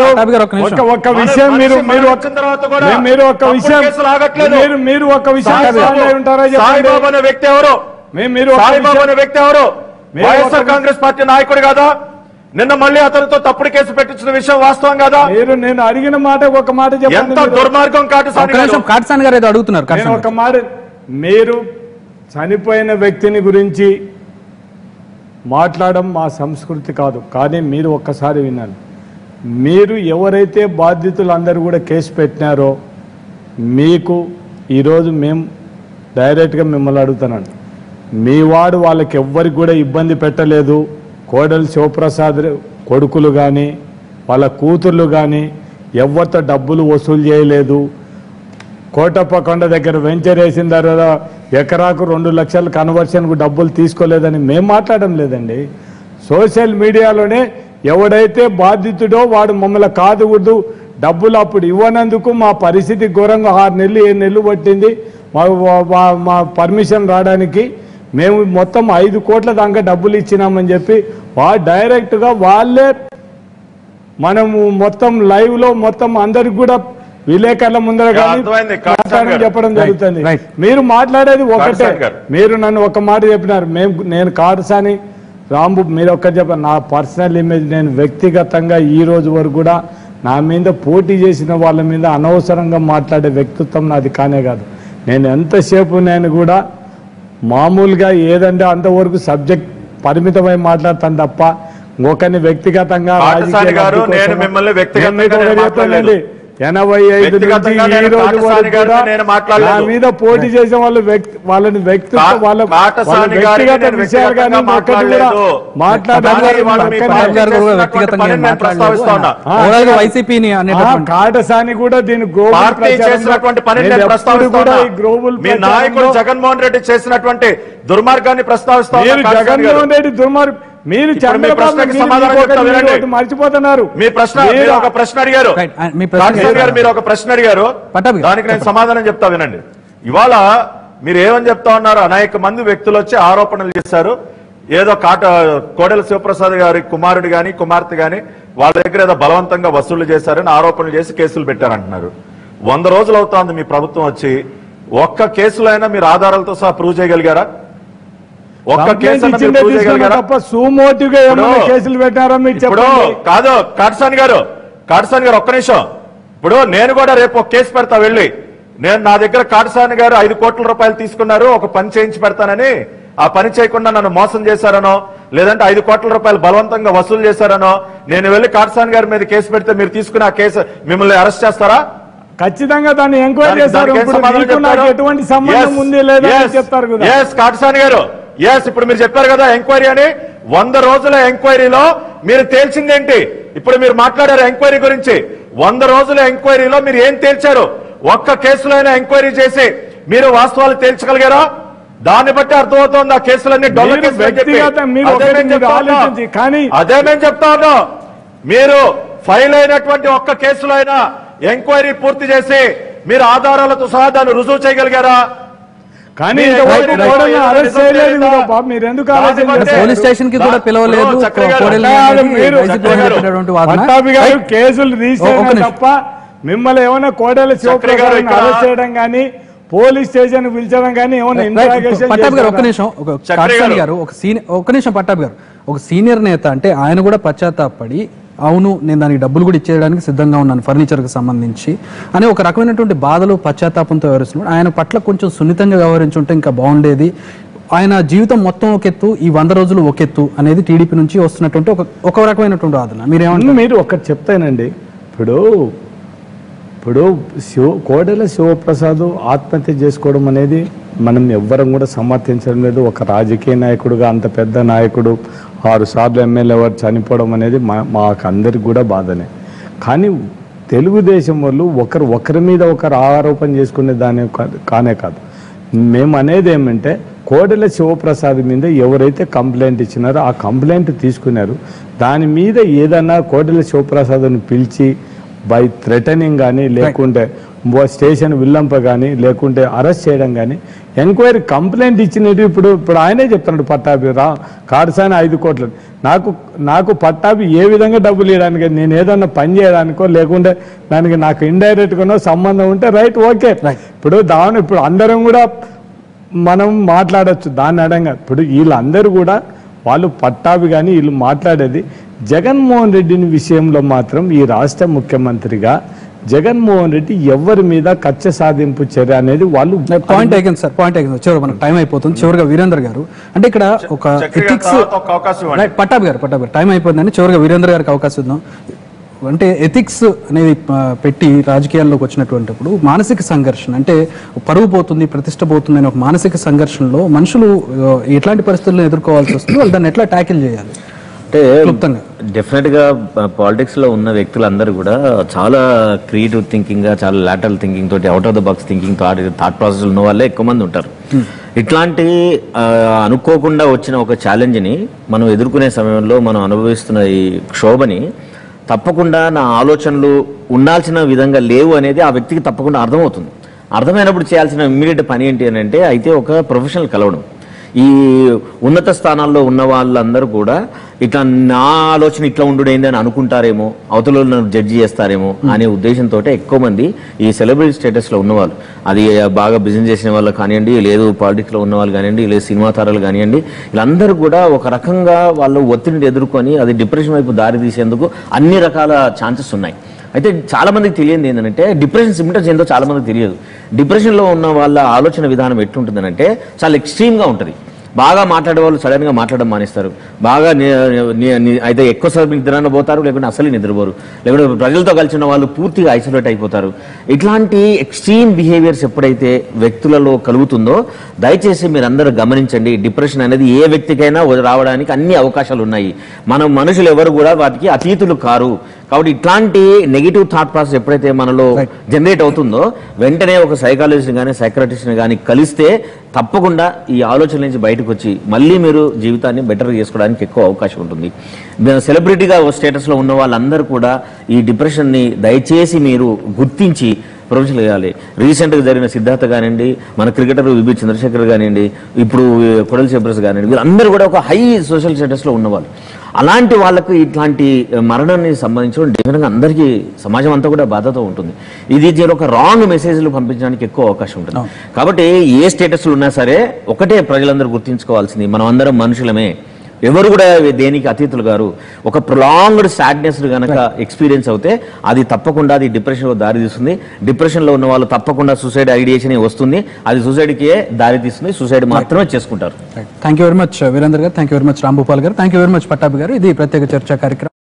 ఒక విషయం మీరు మీరు మీరు ఒక విషయం మీరు మీరు ఒక విషయం ఉంటారా? సాయిబాబు అనే వ్యక్తి ఎవరు? మీరు సాయిబాబు అనే వ్యక్తి ఎవరు? వైఎస్ఆర్ కాంగ్రెస్ పార్టీ నాయకుడు కాదా? నిన్న మళ్ళీ అతనితో తప్పుడు కేసు పెట్టించిన విషయం వాస్తవం కదా? మీరు నేను అడిగిన మాట ఒక మాట చెప్పండి. ఎంత దుర్మార్గం కాటసాని గారు ఏదో అడుగుతున్నారు. నేను ఒక మాట, మీరు చనిపోయిన వ్యక్తిని గురించి మాట్లాడడం మా సంస్కృతి కాదు, కానీ మీరు ఒక్కసారి వినండి. మీరు ఎవరైతే బాధితులు అందరూ కూడా కేసు పెట్టినారో మీకు ఈరోజు మేము డైరెక్ట్గా మిమ్మల్ని అడుగుతున్నాను, మీ వాడు వాళ్ళకి ఎవ్వరికి కూడా ఇబ్బంది పెట్టలేదు, కోడలి శివప్రసాద్ కొడుకులు కానీ వాళ్ళ కూతుర్లు కానీ ఎవరితో డబ్బులు వసూలు చేయలేదు, కోటప్ప కొండ దగ్గర వెంచర్ వేసిన తర్వాత ఎకరాకు రెండు లక్షల కన్వర్షన్కు డబ్బులు తీసుకోలేదని మేము మాట్లాడడం లేదండి. సోషల్ మీడియాలోనే ఎవడైతే బాధితుడో వాడు మమ్మల్ని కాదుకూడదు, డబ్బులు అప్పుడు ఇవ్వనందుకు మా పరిస్థితి ఘోరంగా ఆరు నెలలు ఏడు నెలలు పట్టింది మా మా పర్మిషన్ రావడానికి, మేము మొత్తం ఐదు కోట్ల దాకా డబ్బులు ఇచ్చినామని చెప్పి వా డైరెక్ట్గా వాళ్ళే మనము మొత్తం లైవ్లో మొత్తం అందరికి కూడా విలేకరుల ముందర కానీ చెప్పడం జరుగుతుంది. మీరు మాట్లాడేది ఒకటే, మీరు నన్ను ఒక మాట చెప్పినారు, మేము నేను కాడసాని రాంబు మీరు ఒక్కటి చెప్పారు, నా పర్సనల్ ఇమేజ్ నేను వ్యక్తిగతంగా ఈ రోజు వరకు కూడా నా మీద పోటీ చేసిన వాళ్ళ మీద అనవసరంగా మాట్లాడే వ్యక్తిత్వం నాది కానే కాదు. నేను ఎంతసేపు నేను కూడా మామూలుగా ఏదంటే అంతవరకు సబ్జెక్ట్ పరిమితమై మాట్లాడతాను తప్ప ఒకరిని వ్యక్తిగతంగా చెప్పండి. ఎనభై ఐదు నుంచి ఈ రోజు వరకు కూడా నా మీద పోటీ చేసిన వాళ్ళు వాళ్ళని వ్యక్తిత్వం వాళ్ళ వ్యక్తిగత విషయాలు కానీ కాటసాని కూడా దీని గ్లోబల్ జగన్మోహన్ రెడ్డి చేసినటువంటి దుర్మార్గాన్ని ప్రస్తావిస్తారు. జగన్మోహన్ రెడ్డి దుర్మార్గం మీరు మర్చిపోతున్నారు. మీ ప్రశ్న ఒక ప్రశ్న అడిగారు మీరు ఒక ప్రశ్న అడిగారు దానికి నేను సమాధానం చెప్తా వినండి. ఇవాళ మీరు ఏమని చెప్తా ఉన్నారు, అనేక మంది వ్యక్తులు వచ్చి ఆరోపణలు చేశారు, ఏదో కాట కోడెల శివప్రసాద్ గారి కుమారుడు గాని కుమార్తె గాని వాళ్ళ దగ్గర ఏదో బలవంతంగా వసూళ్లు చేశారని ఆరోపణలు చేసి కేసులు పెట్టారంటున్నారు. వంద రోజులు అవుతోంది మీ ప్రభుత్వం వచ్చి, ఒక్క కేసులో అయినా మీరు ఆధారాలతో సహా ప్రూవ్ చేయగలిగారా? ఒక్క కేసు కాదు కాటసాని గారు కాటసాని గారు ఒక్క నిమిషం. ఇప్పుడు నేను కూడా రేపు ఒక కేసు పెడతా వెళ్ళి, నేను నా దగ్గర కాటసాని గారు ఐదు కోట్ల రూపాయలు తీసుకున్నారు ఒక పని చేయించి పెడతానని, ఆ పని చేయకుండా నన్ను మోసం చేశారనో లేదంటే ఐదు కోట్ల రూపాయలు బలవంతంగా వసూలు చేశారనో నేను వెళ్ళి కాటసాని గారి మీద కేసు పెడితే మీరు తీసుకుని ఆ కేసు మిమ్మల్ని అరెస్ట్ చేస్తారా? ఖచ్చితంగా దాన్ని ఎంక్వైరీ చేస్తారు. ఎటువంటి సంబంధం ఉంది లేదా చెప్తారు కదా. కాటసాని గారు ఎస్ ఇప్పుడు మీరు చెప్పారు కదా ఎంక్వైరీ అని, వంద రోజుల ఎంక్వైరీలో మీరు తేల్చిందేంటి? ఇప్పుడు మీరు మాట్లాడారు ఎంక్వైరీ గురించి, వంద రోజుల ఎంక్వైరీలో మీరు ఏం తేల్చారు? ఒక్క కేసులో అయినా ఎంక్వైరీ చేసి మీరు వాస్తవాలు తేల్చగలిగారా? దాన్ని బట్టి అర్థమవుతోంది ఆ కేసులన్నీ డొల్ల కేసులు. అదే మేము చెప్తా ఉన్నాం, మీరు ఫైల్ అయినటువంటి ఒక్క కేసులో అయినా ఎంక్వైరీ పూర్తి చేసి మీరు ఆధారాలతో సహా దాన్ని రుజువు చేయగలిగారా? కానీ పోలీస్ స్టేషన్ కి కూడా పిలవలేదు, కేసులు రిజిస్టర్ తప్ప మిమ్మల్ని ఏమైనా కోడెల శివప్రసాద్ అరెస్ట్ చేయడం కానీ పోలీస్ స్టేషన్ పిలిచడం కానీ ఏమైనా ఇంట్రాగేషన్. పట్టాభి గారు ఒక్క నిమిషం, కాటసాని గారు ఒక సీనియర్ ఒక్క నిమిషం పట్టాభి గారు ఒక సీనియర్ నేత అంటే ఆయన కూడా పశ్చాత్తాపడి అవును నేను దానికి డబ్బులు కూడా ఇచ్చేయడానికి సిద్ధంగా ఉన్నాను ఫర్నిచర్కి సంబంధించి అని ఒక రకమైనటువంటి బాధలు పశ్చాత్తాపంతో వ్యవహరిస్తున్నాడు. ఆయన పట్ల కొంచెం సున్నితంగా వ్యవహరించుంటే ఇంకా బాగుండేది. ఆయన జీవితం మొత్తం ఒకెత్తు, ఈ వంద రోజులు ఒకెత్తు అనేది టీడీపీ నుంచి వస్తున్నటువంటి ఒక ఒక రకమైనటువంటి వాదన. మీరేమంటారు? మీరు ఒకటి చెప్తానండి, ఇప్పుడు ఇప్పుడు శివ కోడెల శివప్రసాద్ ఆత్మహత్య చేసుకోవడం అనేది మనం ఎవ్వరం కూడా సమర్థించడం లేదు. ఒక రాజకీయ నాయకుడుగా అంత పెద్ద నాయకుడు ఆరు సార్లు ఎమ్మెల్యే ఎవరు చనిపోవడం అనేది మా మాకు అందరికి కూడా బాధనే. కానీ తెలుగుదేశం వాళ్ళు ఒకరు ఒకరి మీద ఒకరు ఆరోపణ చేసుకునే దాని కానే కాదు. మేము అనేది ఏమంటే కోడెల శివప్రసాద్ మీద ఎవరైతే కంప్లైంట్ ఇచ్చినారో ఆ కంప్లైంట్ తీసుకున్నారు, దాని మీద ఏదన్నా కోడెల శివప్రసాద్ని పిలిచి బై థ్రెటనింగ్ కానీ లేకుంటే స్టేషన్ విల్లంప కానీ లేకుంటే అరెస్ట్ చేయడం కానీ ఎంక్వైరీ కంప్లైంట్ ఇచ్చినట్టు ఇప్పుడు ఇప్పుడు ఆయనే చెప్తున్నాడు పట్టాభి రా కాటసాని ఐదు కోట్లు నాకు నాకు పట్టాభి ఏ విధంగా డబ్బులు ఇవ్వడానికి, నేను ఏదన్నా పని చేయడానికో లేకుంటే దానికి నాకు ఇండైరెక్ట్గానో సంబంధం ఉంటే రైట్ ఓకే. ఇప్పుడు దాని ఇప్పుడు అందరం కూడా మనం మాట్లాడచ్చు దాన్ని అడంగా. ఇప్పుడు వీళ్ళందరూ కూడా వాళ్ళు పట్టాభి కానీ వీళ్ళు మాట్లాడేది జగన్మోహన్ రెడ్డిని విషయంలో మాత్రం ఈ రాష్ట్ర ముఖ్యమంత్రిగా జగన్మోహన్ రెడ్డి ఎవరి మీద కక్ష సాధింపు చర్య అనేది వాళ్ళు పాయింట్ అయిపోయింది సార్ పాయింట్ అయిపోయింది చివరి మనకు టైం అయిపోతుంది. చివరిగా వీరేంద్ర గారు అంటే ఇక్కడ ఒక ఎథిక్స్ పట్టాభి గారు పట్టాభి గారు టైం అయిపోతుందని చివరిగా వీరేంద్ర గారికి అవకాశం ఇద్దాం. అంటే ఎథిక్స్ అనేది ఆ, పెట్టి రాజకీయాల్లోకి వచ్చినటువంటిప్పుడు మానసిక సంఘర్షణ అంటే పరువు పోతుంది, ప్రతిష్ట పోతుంది అనే ఒక మానసిక సంఘర్షణలో మనుషులు ఆ, ఎట్లాంటి పరిస్థితులను ఎదుర్కోవాల్సి వస్తుంది, వాళ్ళు దాన్ని ఎట్లా ట్యాకిల్ చేయాలి అంటే క్లుప్తంగా? డెఫినెట్ గా పాలిటిక్స్ లో ఉన్న వ్యక్తులందరూ కూడా చాలా క్రియేటివ్ థింకింగ్ గా, చాలా లాటరల్ థింకింగ్ తోటి, out of the box thinking thought thought process ఉన్న వాళ్ళే ఎక్కువ మంది ఉంటారు. ఇట్లాంటి ఆ, అనుకోకుండా వచ్చిన ఒక ఛాలెంజ్ ని మనం ఎదుర్కొనే సమయంలో మనం అనుభవిస్తున్న ఈ క్షోభని తప్పకుండా నా ఆలోచనలు ఉండాల్సిన విధంగా లేవు అనేది ఆ వ్యక్తికి తప్పకుండా అర్థమవుతుంది. అర్థమైనప్పుడు చేయాల్సిన ఇమ్మీడియట్ పని ఏంటి అని అంటే, అయితే ఒక ప్రొఫెషనల్ కలవడం. ఈ ఉన్నత స్థానాల్లో ఉన్న వాళ్ళందరూ కూడా ఇట్లా నా ఆలోచన ఇట్లా ఉండుడైంది అని అనుకుంటారేమో, అవతల నన్ను జడ్జి చేస్తారేమో అనే ఉద్దేశంతో ఎక్కువ మంది ఈ సెలబ్రిటీ స్టేటస్ లో ఉన్నవాళ్ళు, అది బాగా బిజినెస్ చేసిన వాళ్ళు కానివ్వండి, లేదు పాలిటిక్స్ లో ఉన్న వాళ్ళు కానివ్వండి, లేదు సినిమా తారాలు కానివ్వండి, వీళ్ళందరూ కూడా ఒక రకంగా వాళ్ళు ఒత్తిడిని ఎదుర్కొని అది డిప్రెషన్ వైపు దారి తీసేందుకు అన్ని రకాల ఛాన్సెస్ ఉన్నాయి. అయితే చాలా మందికి తెలియదు ఏంటంటే డిప్రెషన్ సిమ్టమ్స్ ఏందో చాలా మందికి తెలియదు. డిప్రెషన్లో ఉన్న వాళ్ళ ఆలోచన విధానం ఎట్లుంటుందనంటే చాలా ఎక్స్ట్రీమ్గా ఉంటుంది. బాగా మాట్లాడే వాళ్ళు సడన్గా మాట్లాడడం మానేస్తారు, బాగా అయితే ఎక్కువసార్లు నిద్రన పోతారు, లేకుంటే అసలు నిద్రపోరు, లేకుంటే ప్రజలతో కలిసి ఉన్న వాళ్ళు పూర్తిగా ఐసోలేట్ అయిపోతారు. ఇట్లాంటి ఎక్స్ట్రీమ్ బిహేవియర్స్ ఎప్పుడైతే వ్యక్తులలో కలుగుతుందో దయచేసి మీరందరూ గమనించండి. డిప్రెషన్ అనేది ఏ వ్యక్తికైనా రావడానికి అన్ని అవకాశాలు ఉన్నాయి. మనం మనుషులు ఎవరు కూడా వాటికి అతీతులు కారు. కాబట్టి ఇట్లాంటి నెగిటివ్ థాట్ ప్రాసెస్ ఎప్పుడైతే మనలో జనరేట్ అవుతుందో వెంటనే ఒక సైకాలజిస్ట్ కానీ సైకాట్రిస్ట్ని కానీ కలిస్తే తప్పకుండా ఈ ఆలోచన నుంచి బయటకు వచ్చి మళ్ళీ మీరు జీవితాన్ని బెటర్ చేసుకోవడానికి ఎక్కువ అవకాశం ఉంటుంది. సెలబ్రిటీగా స్టేటస్లో ఉన్న వాళ్ళందరూ కూడా ఈ డిప్రెషన్ని దయచేసి మీరు గుర్తించి ప్రొఫెషనల్ చేయాలి. రీసెంట్గా జరిగిన సిద్ధార్థ కానివ్వండి, మన క్రికెటర్ విబి చంద్రశేఖర్ కానివ్వండి, ఇప్పుడు కొడలి శేబ్రస్ కానివ్వండి, వీళ్ళందరూ కూడా ఒక హై సోషల్ స్టేటస్లో ఉన్నవాళ్ళు. అలాంటి వాళ్ళకు ఇట్లాంటి మరణాన్ని సంబంధించిన డెఫినెట్గా అందరికీ సమాజం అంతా కూడా బాధతో ఉంటుంది. ఇది ఒక రాంగ్ మెసేజ్లు పంపించడానికి ఎక్కువ అవకాశం ఉంటుంది. కాబట్టి ఏ స్టేటస్లు ఉన్నా సరే ఒకటే ప్రజలందరూ గుర్తించుకోవాల్సింది, మనం అందరం మనుషులమే, ఎవరు కూడా దేనికి అతీతులు గారు. ఒక ప్రొలాంగ్డ్ సాడ్నెస్ కనుక ఎక్స్పీరియన్స్ అవుతే అది తప్పకుండా అది డిప్రెషన్ దారి తీస్తుంది. డిప్రెషన్ లో ఉన్న వాళ్ళు తప్పకుండా సూసైడ్ ఐడియేషన్ వస్తుంది, అది సూసైడ్కే దారి తీస్తుంది, సూసైడ్ మాత్రమే చేసుకుంటారు. Thank you very much Veerender గారు, thank you very much Rambhupal గారు, thank you very much Pattabhi గారు. ఇది ప్రత్యేక చర్చా కార్యక్రమం.